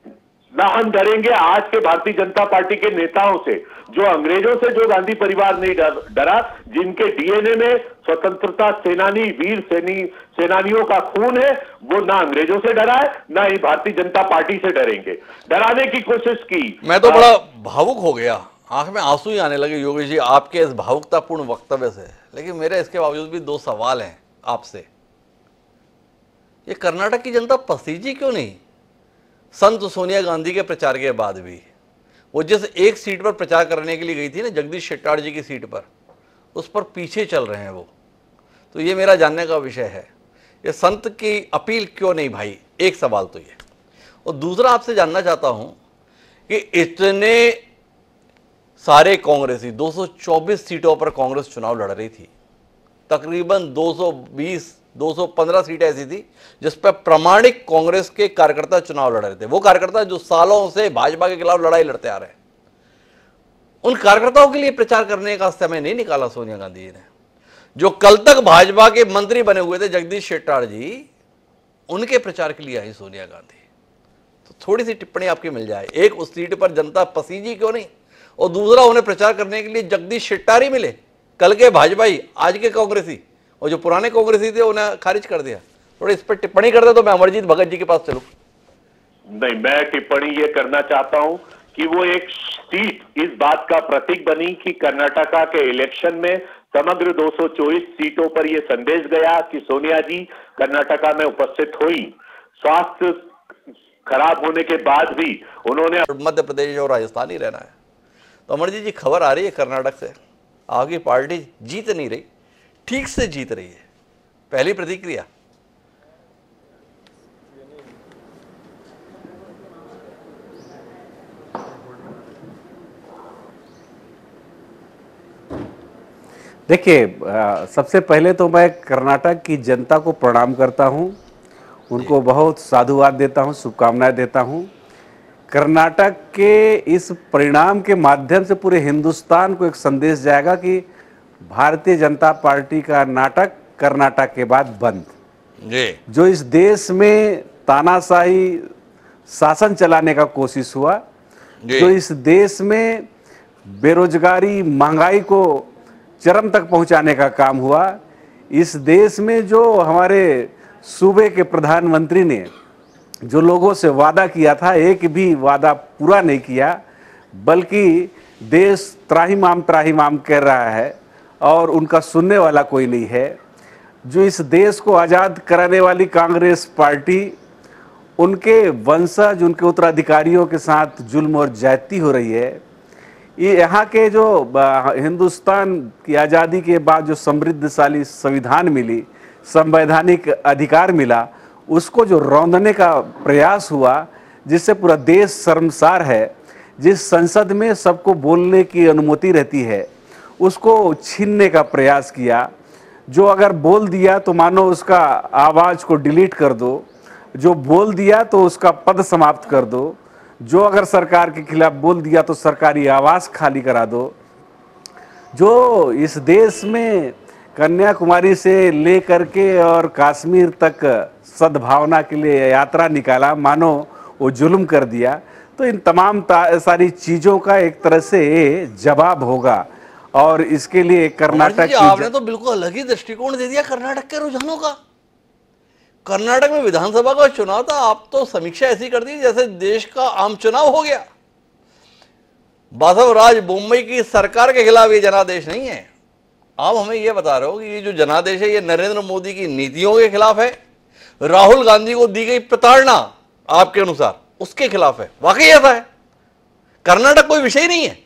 ना हम डरेंगे आज के भारतीय जनता पार्टी के नेताओं से। जो अंग्रेजों से जो गांधी परिवार नहीं डरा, जिनके डीएनए में स्वतंत्रता सेनानी, वीर सेनी सेनानियों का खून है, वो ना अंग्रेजों से डरा है, ना ही भारतीय जनता पार्टी से डरेंगे। डराने की कोशिश की। मैं तो बड़ा भावुक हो गया, आंख में आंसू ही आने लगे योगेश जी आपके इस भावुकतापूर्ण वक्तव्य से। लेकिन मेरे इसके बावजूद भी दो सवाल हैं आपसे। ये कर्नाटक की जनता पसीजी क्यों नहीं? संत सोनिया गांधी के प्रचार के बाद भी वो जिस एक सीट पर प्रचार करने के लिए गई थी ना, जगदीश शेट्टार जी की सीट पर, उस पर पीछे चल रहे हैं वो। तो ये मेरा जानने का विषय है, ये संत की अपील क्यों नहीं भाई? एक सवाल तो ये। और दूसरा आपसे जानना चाहता हूं कि इतने सारे कांग्रेसी, दो सौ चौबीस सीटों पर कांग्रेस चुनाव लड़ रही थी, तकरीबन दो सौ बीस दो सौ पंद्रह सीटें ऐसी थी जिस पर प्रामाणिक कांग्रेस के कार्यकर्ता चुनाव लड़ रहे थे। वो कार्यकर्ता जो सालों से भाजपा के खिलाफ लड़ाई लड़ते आ रहे हैं, उन कार्यकर्ताओं के लिए प्रचार करने का समय नहीं निकाला सोनिया गांधी जी ने। जो कल तक भाजपा के मंत्री बने हुए थे जगदीश शेट्टार जी, उनके प्रचार के लिए आई सोनिया गांधी। तो थोड़ी सी टिप्पणी आपकी मिल जाए। एक, उस सीट पर जनता पसीजी क्यों नहीं, और दूसरा, उन्हें प्रचार करने के लिए जगदीश शेट्टार ही मिले, कल के भाजपाई, आज के कांग्रेसी, और जो पुराने कांग्रेसी थे उन्हें खारिज कर दिया। थोड़ी इस पर टिप्पणी कर दे तो मैं अमरजीत भगत जी के पास चलूं। नहीं, मैं टिप्पणी ये करना चाहता हूं कि वो एक सीट इस बात का प्रतीक बनी कि कर्नाटका के इलेक्शन में समग्र दो सौ चौबीस सीटों पर यह संदेश गया कि सोनिया जी कर्नाटका में उपस्थित हुई, स्वास्थ्य खराब होने के बाद भी उन्होंने मध्य प्रदेश और राजस्थान ही रहना है। तो अमरजीत जी, खबर आ रही है कर्नाटक से, आपकी पार्टी जीत नहीं रही, ठीक से जीत रही है, पहली प्रतिक्रिया। देखिए, सबसे पहले तो मैं कर्नाटक की जनता को प्रणाम करता हूं, उनको बहुत साधुवाद देता हूं, शुभकामनाएं देता हूं। कर्नाटक के इस परिणाम के माध्यम से पूरे हिंदुस्तान को एक संदेश जाएगा कि भारतीय जनता पार्टी का नाटक कर्नाटक के बाद बंद। जी। जो इस देश में तानाशाही शासन चलाने का कोशिश हुआ, जो इस देश में बेरोजगारी, महंगाई को चरम तक पहुंचाने का काम हुआ, इस देश में जो हमारे सूबे के प्रधानमंत्री ने जो लोगों से वादा किया था, एक भी वादा पूरा नहीं किया, बल्कि देश त्राहिमाम त्राहिमाम कर रहा है और उनका सुनने वाला कोई नहीं है। जो इस देश को आज़ाद कराने वाली कांग्रेस पार्टी, उनके वंशज, उनके उत्तराधिकारियों के साथ जुल्म और ज्यादती हो रही है। ये यहाँ के जो हिंदुस्तान की आज़ादी के बाद जो समृद्धशाली संविधान मिली, संवैधानिक अधिकार मिला, उसको जो रौंदने का प्रयास हुआ, जिससे पूरा देश शर्मसार है। जिस संसद में सबको बोलने की अनुमति रहती है, उसको छीनने का प्रयास किया। जो अगर बोल दिया तो मानो उसका आवाज़ को डिलीट कर दो, जो बोल दिया तो उसका पद समाप्त कर दो, जो अगर सरकार के खिलाफ बोल दिया तो सरकारी आवास खाली करा दो। जो इस देश में कन्याकुमारी से लेकर के और कश्मीर तक सद्भावना के लिए यात्रा निकाला, मानो वो जुल्म कर दिया। तो इन तमाम सारी चीज़ों का एक तरह से जवाब होगा, और इसके लिए कर्नाटक की आपने तो बिल्कुल अलग ही दृष्टिकोण दे दिया कर्नाटक के रुझानों का। कर्नाटक में विधानसभा का चुनाव था, आप तो समीक्षा ऐसी कर दी जैसे देश का आम चुनाव हो गया। बासवराज बोम्मई की सरकार के खिलाफ ये जनादेश नहीं है। आप हमें ये बता रहे हो कि ये जो जनादेश है ये नरेंद्र मोदी की नीतियों के खिलाफ है, राहुल गांधी को दी गई प्रताड़ना आपके अनुसार उसके खिलाफ है। वाकई ऐसा है? कर्नाटक कोई विषय नहीं है।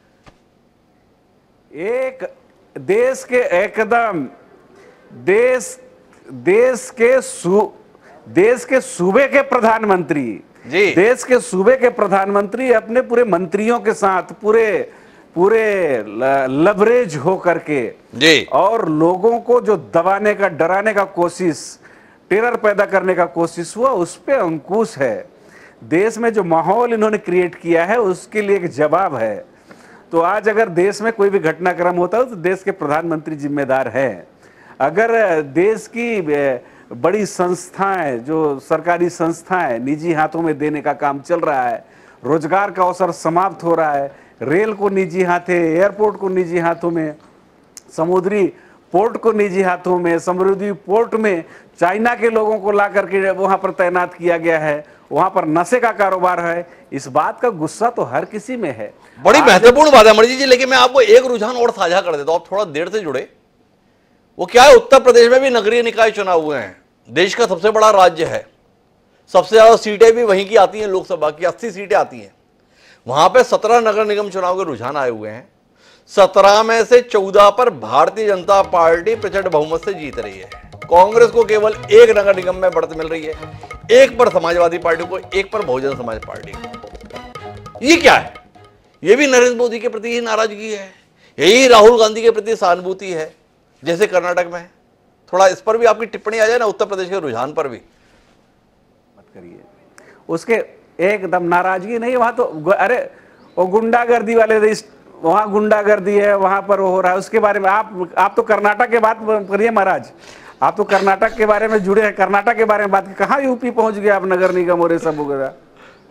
एक देश के एकदम देश देश के सू देश के सूबे के प्रधानमंत्री जी देश के सूबे के प्रधानमंत्री अपने पूरे मंत्रियों के साथ पूरे पूरे लवरेज हो करके जी और लोगों को जो दबाने का, डराने का कोशिश, टेरर पैदा करने का कोशिश हुआ, उस पे अंकुश है। देश में जो माहौल इन्होंने क्रिएट किया है उसके लिए एक जवाब है। तो आज अगर देश में कोई भी घटनाक्रम होता है तो देश के प्रधानमंत्री जिम्मेदार हैं। अगर देश की बड़ी संस्थाएं, जो सरकारी संस्थाएं निजी हाथों में देने का काम चल रहा है, रोजगार का अवसर समाप्त हो रहा है, रेल को निजी हाथे, एयरपोर्ट को निजी हाथों में, समुद्री पोर्ट को निजी हाथों में, समुद्री पोर्ट में चाइना के लोगों को ला करके वहां पर तैनात किया गया है, वहां पर नशे का कारोबार है। इस बात का गुस्सा तो हर किसी में है। बड़ी महत्वपूर्ण बात है अमरजीत जी, लेकिन मैं आपको एक रुझान और साझा कर देता हूं, आप थोड़ा देर से जुड़े। वो क्या है, उत्तर प्रदेश में भी नगरीय निकाय चुनाव हुए हैं। देश का सबसे बड़ा राज्य है, सबसे ज्यादा सीटें भी वहीं की आती हैं, लोकसभा की अस्सी सीटें आती हैं। वहां पे सत्रह नगर निगम चुनाव के रुझान आए हुए हैं। सत्रह में से चौदह पर भारतीय जनता पार्टी प्रचंड बहुमत से जीत रही है। कांग्रेस को केवल एक नगर निगम में बढ़त मिल रही है, एक पर समाजवादी पार्टी को, एक पर बहुजन समाज पार्टी को। ये क्या है? ये भी नरेंद्र मोदी के प्रति ही नाराजगी है, यही राहुल गांधी के प्रति सहानुभूति है जैसे कर्नाटक में। थोड़ा इस पर भी आपकी टिप्पणी आ जाए ना, उत्तर प्रदेश के रुझान पर भी। मत करिए उसके, एकदम नाराजगी नहीं। वहां तो अरे वो गुंडागर्दी वाले, वहां गुंडागर्दी है, वहां पर वो हो रहा है, उसके बारे में आप आप तो कर्नाटक के बात करिए महाराज। आप तो कर्नाटक के बारे में जुड़े हैं, कर्नाटक के बारे में बात, कहाँ यूपी पहुंच गया आप, नगर निगम और ये सब वगैरह।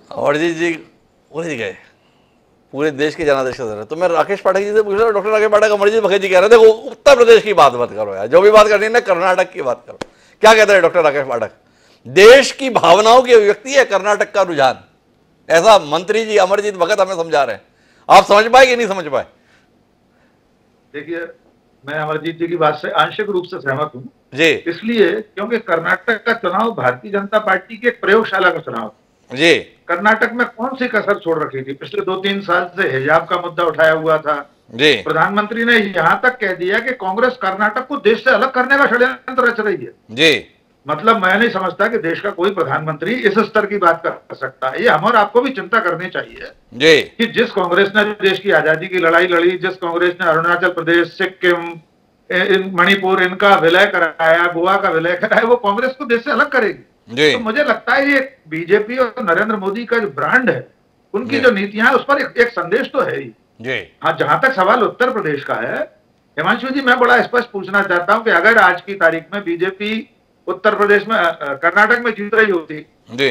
अमरजीत जी उलझ गए, पूरे देश के जनादेश सदस्य। तो मैं राकेश पाठक जी से पूछ रहा, डॉक्टर राकेश पाठक अमरजीत मुखर्जी जी कह रहे थे देखो उत्तर प्रदेश की बात मत करो यार, जो भी बात करनी है ना कर्नाटक की बात करो। क्या कहते हैं डॉक्टर राकेश पाठक? देश की भावनाओं की अभिव्यक्ति है कर्नाटक का रुझान, ऐसा मंत्री जी अमरजीत भगत हमें समझा रहे हैं। आप समझ पाए कि नहीं समझ पाए? देखिए, मैं अमरजीत जी की बात से आंशिक रूप से सहमत हूँ जी इसलिए क्योंकि कर्नाटक का चुनाव भारतीय जनता पार्टी की एक प्रयोगशाला का चुनाव। जी कर्नाटक में कौन सी कसर छोड़ रखी थी? पिछले दो तीन साल से हिजाब का मुद्दा उठाया हुआ था। जी प्रधानमंत्री ने यहां तक कह दिया कि कांग्रेस कर्नाटक को देश से अलग करने का षड्यंत्र रच रही है। जी मतलब मैं नहीं समझता कि देश का कोई प्रधानमंत्री इस स्तर की बात कर सकता है। ये हम और आपको भी चिंता करनी चाहिए जी कि जिस कांग्रेस ने देश की आजादी की लड़ाई लड़ी, जिस कांग्रेस ने अरुणाचल प्रदेश, सिक्किम, इन मणिपुर इनका विलय कराया, गोवा का विलय कराया, वो कांग्रेस को देश से अलग करेगी। जी तो मुझे लगता है ये बीजेपी और नरेंद्र मोदी का जो ब्रांड है, उनकी जो नीतियां हैं उस पर एक, एक संदेश तो है ही। जी हाँ, जहां तक सवाल उत्तर प्रदेश का है, हिमांशु जी, मैं बड़ा स्पष्ट पूछना चाहता हूं कि अगर आज की तारीख में बीजेपी उत्तर प्रदेश में, कर्नाटक में जीत रही होती, जी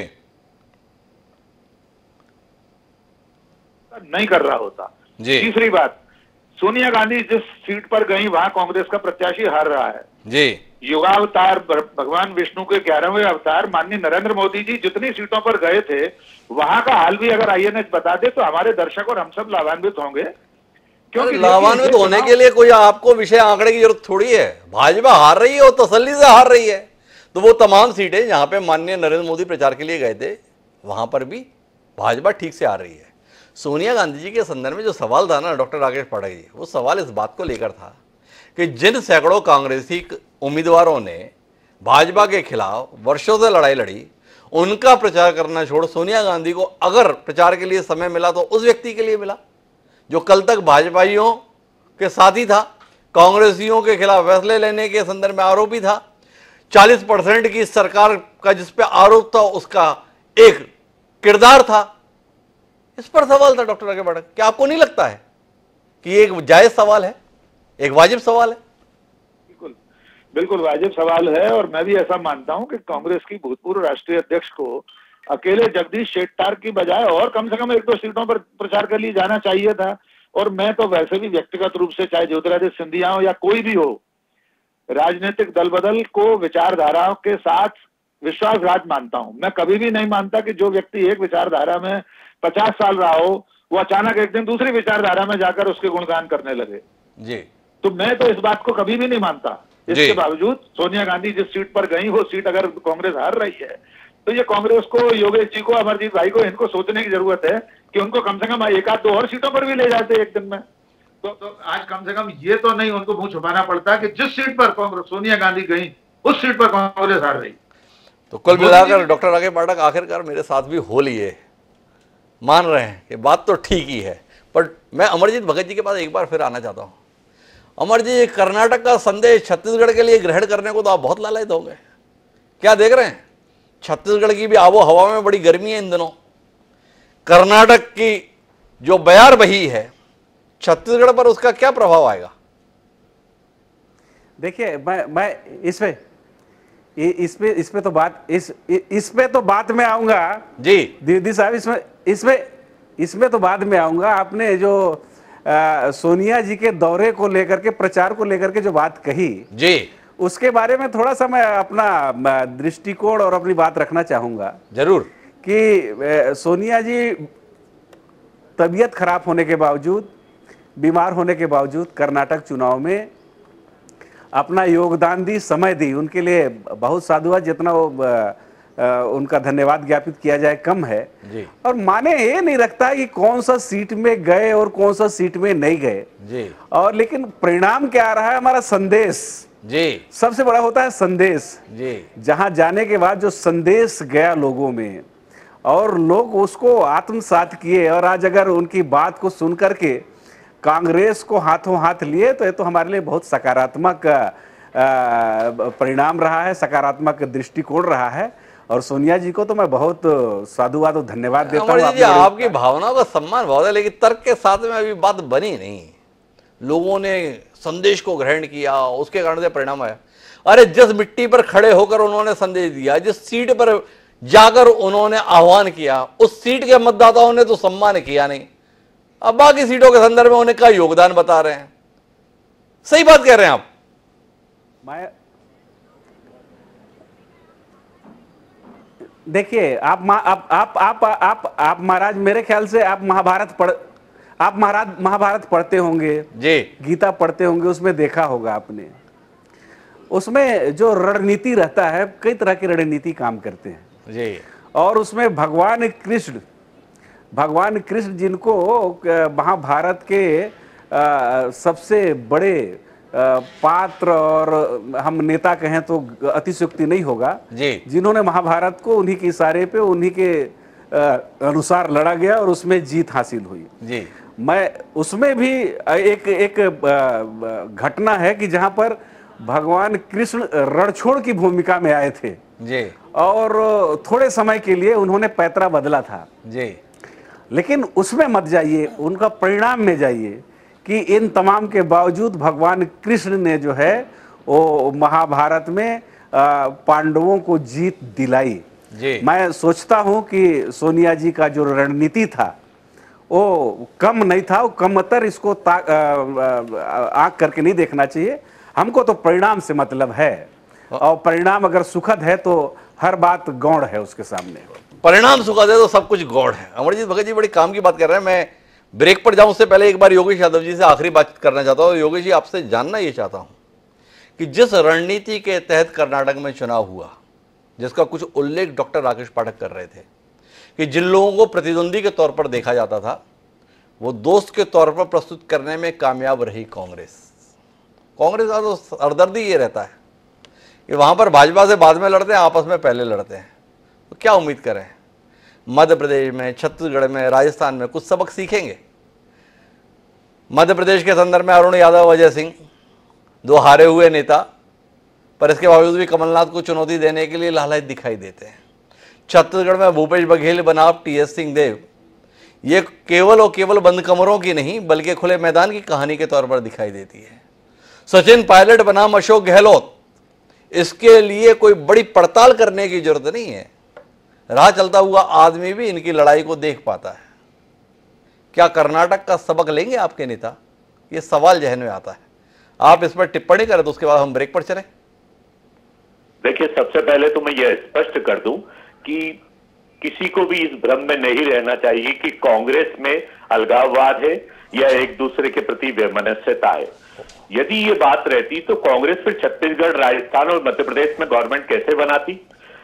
नहीं कर रहा होता। जी तीसरी बात, सोनिया गांधी जिस सीट पर गई वहां कांग्रेस का प्रत्याशी हार रहा है। जी युगावतार भगवान विष्णु के ग्यारहवें अवतार माननीय नरेंद्र मोदी जी जितनी सीटों पर गए थे, वहां का हाल भी अगर आईएनएच बता दे तो हमारे दर्शक और हम सब लाभान्वित होंगे। क्योंकि लाभान्वित होने के लिए कोई आपको विषय आंकड़े की जरूरत थोड़ी है। भाजपा हार रही है और तसल्ली से हार रही है। तो वो तमाम सीटें जहां पे माननीय नरेंद्र मोदी प्रचार के लिए गए थे, वहां पर भी भाजपा ठीक से आ रही है। सोनिया गांधी जी के संदर्भ में जो सवाल था ना डॉक्टर राकेश पाठक जी, वो सवाल इस बात को लेकर था कि जिन सैकड़ों कांग्रेसी उम्मीदवारों ने भाजपा के खिलाफ वर्षों से लड़ाई लड़ी, उनका प्रचार करना छोड़ सोनिया गांधी को अगर प्रचार के लिए समय मिला तो उस व्यक्ति के लिए मिला जो कल तक भाजपाइयों के साथी था, कांग्रेसियों के खिलाफ फैसले लेने के संदर्भ में आरोपी था। चालीस परसेंट की सरकार का जिस पे आरोप था उसका एक किरदार था। इस पर सवाल था डॉक्टर राकेश पाठक। क्या आपको नहीं लगता है कि ये एक जायज सवाल है, एक वाजिब सवाल है? बिल्कुल बिल्कुल वाजिब सवाल है। और मैं भी ऐसा मानता हूं कि कांग्रेस की भूतपूर्व राष्ट्रीय अध्यक्ष को अकेले जगदीश शेट्टार की बजाय और कम से कम एक दो सीटों पर प्रचार के लिए जाना चाहिए था। और मैं तो वैसे भी व्यक्तिगत रूप से, चाहे ज्योतिरादित्य सिंधिया हो या कोई भी हो, राजनीतिक दल बदल को विचारधाराओं के साथ विश्वासघात मानता हूं। मैं कभी भी नहीं मानता कि जो व्यक्ति एक विचारधारा में पचास साल रहा हो वो अचानक एक दिन दूसरी विचारधारा में जाकर उसके गुणगान करने लगे। जी तो मैं तो इस बात को कभी भी नहीं मानता। इसके बावजूद सोनिया गांधी जिस सीट पर गई, वो सीट अगर कांग्रेस हार रही है तो ये कांग्रेस को, योगेश जी को, अमरजीत भाई को, इनको सोचने की जरूरत है कि उनको कम से कम एक आध दो और सीटों पर भी ले जाते एक दिन में। तो, तो आज कम से कम ये तो नहीं उनको मुंह छुपाना पड़ता कि जिस सीट पर कांग्रेस सोनिया गांधी गई उस सीट पर कांग्रेस हार रही। तो कुल मिलाकर डॉक्टर राकेश पाठक आखिरकार मेरे साथ भी हो लिए, मान रहे हैं कि बात तो ठीक ही है। पर मैं अमरजीत भगत जी के पास एक बार फिर आना चाहता हूँ। अमर जी, कर्नाटक का संदेश छत्तीसगढ़ के लिए ग्रहण करने को तो आप बहुत लालायित होंगे। क्या देख रहे हैं, छत्तीसगढ़ की भी आबो हवा में बड़ी गर्मी है इन दिनों। कर्नाटक की जो बयार बही है, छत्तीसगढ़ पर उसका क्या प्रभाव आएगा? देखिए, मैं मैं इसमें इसमें इसमें तो बात इस इसमें तो बात में आऊंगा जी दीदी साहब। इसमें इसमें इसमें तो बाद में आऊंगा। आपने जो आ, सोनिया जी के दौरे को लेकर के, प्रचार को लेकर के जो बात कही जी, उसके बारे में थोड़ा सा मैं अपना दृष्टिकोण और अपनी बात रखना चाहूंगा। जरूर। कि सोनिया जी तबीयत खराब होने के बावजूद, बीमार होने के बावजूद कर्नाटक चुनाव में अपना योगदान दी, समय दी, उनके लिए बहुत साधुवाद। जितना वो आ, उनका धन्यवाद ज्ञापित किया जाए कम है। जी। और माने ये नहीं रखता कि कौन सा सीट में गए और कौन सा सीट में नहीं गए जी। और लेकिन परिणाम क्या आ रहा है, हमारा संदेश जी सबसे बड़ा होता है। संदेश जी, जहां जाने के बाद जो संदेश गया लोगों में और लोग उसको आत्मसात किए, और आज अगर उनकी बात को सुन करके कांग्रेस को हाथों हाथ लिए तो ये तो हमारे लिए बहुत सकारात्मक परिणाम रहा है, सकारात्मक दृष्टिकोण रहा है। और सोनिया जी को तो मैं बहुत साधुवाद और धन्यवाद देता हूँ। जी, आपकी भावनाओं का सम्मान बहुत है, लेकिन तर्क के साथ में अभी बात बनी नहीं। लोगों ने संदेश को ग्रहण किया, उसके कारण से परिणाम आया। अरे जिस मिट्टी पर खड़े होकर उन्होंने संदेश दिया, जिस सीट पर जाकर उन्होंने आह्वान किया, उस सीट के मतदाताओं ने तो सम्मान किया नहीं। अब बाकी सीटों के संदर्भ में उन्हें क्या योगदान बता रहे हैं। सही बात कह रहे हैं आप। मैं देखिए, आप आप आप आप आप आप महाराज, मेरे ख्याल से आप महाभारत पढ़ आप महाराज महाभारत पढ़ते होंगे जी, गीता पढ़ते होंगे, उसमें देखा होगा आपने। उसमें जो रणनीति रहता है, कई तरह की रणनीति काम करते हैं जी, और उसमें भगवान कृष्ण भगवान कृष्ण जिनको महाभारत के आ, सबसे बड़े आ, पात्र, और हम नेता कहें तो अतिशयोक्ति नहीं होगा जी, जिन्होंने महाभारत को उन्हीं के इशारे पे, उन्हीं के आ, अनुसार लड़ा गया और उसमें जीत हासिल हुई जी। मैं उसमें भी एक एक घटना है कि जहां पर भगवान कृष्ण रणछोड़ की भूमिका में आए थे जी, और थोड़े समय के लिए उन्होंने पैतरा बदला था जी, लेकिन उसमें मत जाइए, उनका परिणाम में जाइए कि इन तमाम के बावजूद भगवान कृष्ण ने जो है वो महाभारत में पांडवों को जीत दिलाई। जी। मैं सोचता हूं कि सोनिया जी का जो रणनीति था वो कम नहीं था, वो कमतर इसको आंख करके नहीं देखना चाहिए। हमको तो परिणाम से मतलब है, और परिणाम अगर सुखद है तो हर बात गौण है उसके सामने। परिणाम सुखद है तो सब कुछ गौड़ है। अमरजीत भगत जी बड़ी काम की बात कर रहे हैं। मैं ब्रेक पर जाऊं उससे पहले एक बार योगेश यादव जी से आखिरी बात करना चाहता हूं। योगेश जी, आपसे जानना ये चाहता हूं कि जिस रणनीति के तहत कर्नाटक में चुनाव हुआ, जिसका कुछ उल्लेख डॉक्टर राकेश पाठक कर रहे थे कि जिन लोगों को प्रतिद्वंदी के तौर पर देखा जाता था वो दोस्त के तौर पर प्रस्तुत करने में कामयाब रही कांग्रेस। कांग्रेस का तो सरदर्दी ये रहता है कि वहां पर भाजपा से बाद में लड़ते हैं, आपस में पहले लड़ते हैं। तो क्या उम्मीद करें, मध्य प्रदेश में, छत्तीसगढ़ में, राजस्थान में कुछ सबक सीखेंगे? मध्य प्रदेश के संदर्भ में अरुण यादव, अजय सिंह, दो हारे हुए नेता, पर इसके बावजूद भी कमलनाथ को चुनौती देने के लिए लालच दिखाई देते हैं। छत्तीसगढ़ में भूपेश बघेल बनाम टी एस सिंहदेव, ये केवल और केवल बंद कमरों की नहीं बल्कि खुले मैदान की कहानी के तौर पर दिखाई देती है। सचिन पायलट बनाम अशोक गहलोत, इसके लिए कोई बड़ी पड़ताल करने की जरूरत नहीं है, राह चलता हुआ आदमी भी इनकी लड़ाई को देख पाता है। क्या कर्नाटक का सबक लेंगे आपके नेता? ये सवाल जहन में आता है। आप इस पर टिप्पणी करें तो उसके बाद हम ब्रेक पर चलें। देखिए, सबसे पहले तो मैं यह स्पष्ट कर दूं कि किसी को भी इस भ्रम में नहीं रहना चाहिए कि कांग्रेस में अलगाववाद है या एक दूसरे के प्रति वैमनस्यता है। यदि ये बात रहती तो कांग्रेस फिर छत्तीसगढ़, राजस्थान और मध्य प्रदेश में गवर्नमेंट कैसे बनाती?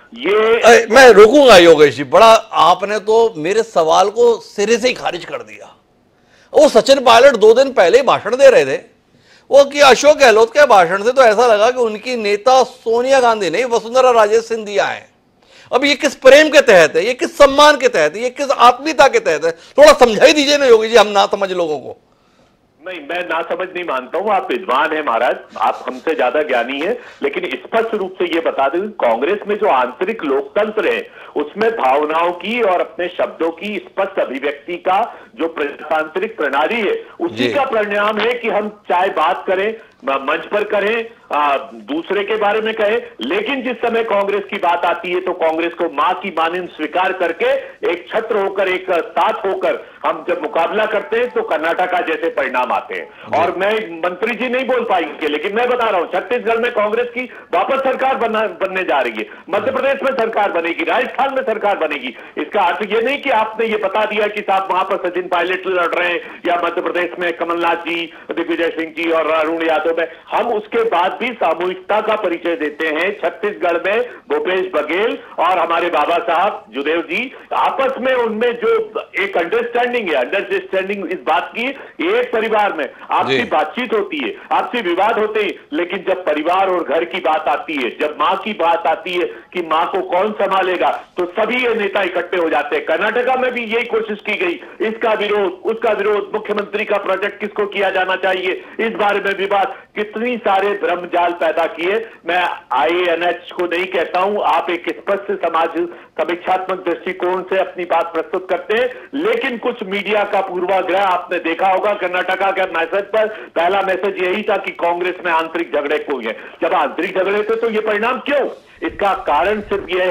ये अरे, मैं रोकूंगा योगेश जी, बड़ा आपने तो मेरे सवाल को सिरे से ही खारिज कर दिया। वो सचिन पायलट दो दिन पहले ही भाषण दे रहे थे, वो कि अशोक गहलोत के भाषण से तो ऐसा लगा कि उनकी नेता सोनिया गांधी नहीं वसुंधरा राजे सिंधिया है। अब ये किस प्रेम के तहत है, ये किस सम्मान के तहत है, ये किस आत्मीयता के तहत है? थोड़ा समझाई दीजिए ना योगी जी, हम ना समझ लोगों को। नहीं, मैं ना समझ नहीं मानता हूं। आप विद्वान हैं महाराज, आप हमसे ज्यादा ज्ञानी हैं, लेकिन स्पष्ट रूप से ये बता दें, कांग्रेस में जो आंतरिक लोकतंत्र है उसमें भावनाओं की और अपने शब्दों की स्पष्ट अभिव्यक्ति का जो प्रजातांत्रिक प्रणाली है उसी का परिणाम है कि हम चाहे बात करें, मंच पर करें, आ, दूसरे के बारे में कहें, लेकिन जिस समय कांग्रेस की बात आती है तो कांग्रेस को मां की मानिंद स्वीकार करके एक छत्र होकर, एक साथ होकर हम जब मुकाबला करते हैं तो कर्नाटका जैसे परिणाम आते हैं। और मैं मंत्री जी नहीं बोल पाएंगे, लेकिन मैं बता रहा हूं, छत्तीसगढ़ में कांग्रेस की वापस सरकार बनना बनने जा रही है, मध्य प्रदेश में सरकार बनेगी, राजस्थान में सरकार बनेगी। इसका अर्थ यह नहीं कि आपने ये बता दिया कि साहब वहां पर सचिन पायलट लड़ रहे हैं या मध्य प्रदेश में कमलनाथ जी, दिग्विजय सिंह जी और अरुण यादव में। हम उसके बाद भी सामूहिकता का परिचय देते हैं। छत्तीसगढ़ में भूपेश बघेल और हमारे बाबा साहब जुदेव जी, आपस में उनमें जो एक अंडरस्टैंडिंग है, अंडरस्टैंडिंग इस बात की, एक परिवार में आपसी बातचीत होती है, आपसी विवाद होते हैं, लेकिन जब परिवार और घर की बात आती है, जब मां की बात आती है कि मां को कौन संभालेगा, तो सभी ये नेता इकट्ठे हो जाते हैं। कर्नाटका में भी यही कोशिश की गई, इसका विरोध, उसका विरोध, मुख्यमंत्री का प्रोजेक्ट किसको किया जाना चाहिए, इस बारे में विवाद, कितनी सारे भ्रमजाल पैदा किए। मैं आई एन एच को नहीं कहता हूं, आप एक स्पष्ट समाज समीक्षात्मक दृष्टिकोण से अपनी बात प्रस्तुत करते हैं, लेकिन कुछ मीडिया का पूर्वाग्रह आपने देखा होगा कर्नाटका के मैसेज पर। पहला मैसेज यही था कि कांग्रेस में आंतरिक झगड़े हुए हैं। जब आंतरिक झगड़े थे तो ये परिणाम क्यों? इसका कारण सिर्फ यह है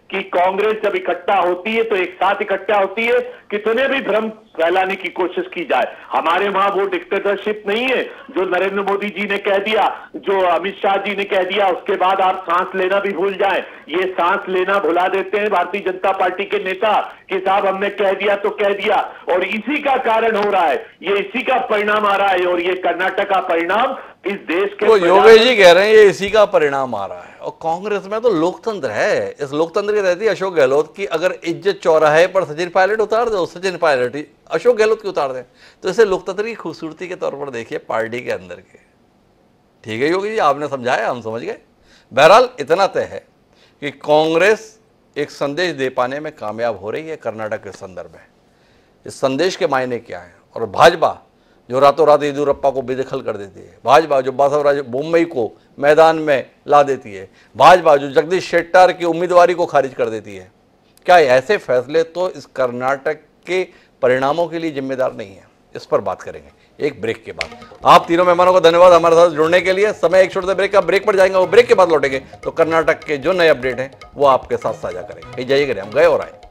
कि कांग्रेस जब इकट्ठा होती है तो एक साथ इकट्ठा होती है, कितने भी भ्रम फैलाने की कोशिश की जाए। हमारे वहां वो डिक्टेटरशिप नहीं है जो नरेंद्र मोदी जी ने कह दिया, जो अमित शाह जी ने कह दिया, उसके बाद आप सांस लेना भी भूल जाएं। ये सांस लेना भुला देते हैं भारतीय जनता पार्टी के नेता कि साहब हमने कह दिया तो कह दिया, और इसी का कारण हो रहा है, ये इसी का परिणाम आ रहा है। और ये कर्नाटक का परिणाम इस देश के, तो योगेश जी कह रहे हैं ये इसी का परिणाम आ रहा है। और कांग्रेस में तो लोकतंत्र है, इस लोकतंत्र की रहती है अशोक गहलोत की अगर इज्जत चौराहे पर सचिन पायलट उतार दो, सचिन पायलट अशोक गहलोत की उतार दें, तो इसे लोकतंत्र की खूबसूरती के तौर पर देखिए पार्टी के अंदर के। ठीक है योगी जी, आपने समझाया, हम समझ गए। बहरहाल इतना तय है कि कांग्रेस एक संदेश दे पाने में कामयाब हो रही है कर्नाटक के संदर्भ में। इस संदेश के मायने क्या है? और भाजपा जो रातों रात येदियुरप्पा को बेदखल कर देती है, भाजपा जो बासवराज बोम्मई को मैदान में ला देती है, भाजपा जो जगदीश शेट्टर की उम्मीदवारी को खारिज कर देती है, क्या ऐसे फैसले तो इस कर्नाटक के परिणामों के लिए जिम्मेदार नहीं है? इस पर बात करेंगे एक ब्रेक के बाद। आप तीनों मेहमानों को धन्यवाद हमारे साथ जुड़ने के लिए। समय एक छोटे से ब्रेक का, ब्रेक पर जाएंगे, वो ब्रेक के बाद लौटेंगे तो कर्नाटक के जो नए अपडेट हैं वो आपके साथ साझा करेंगे। जाइएगा, हम गए और आए।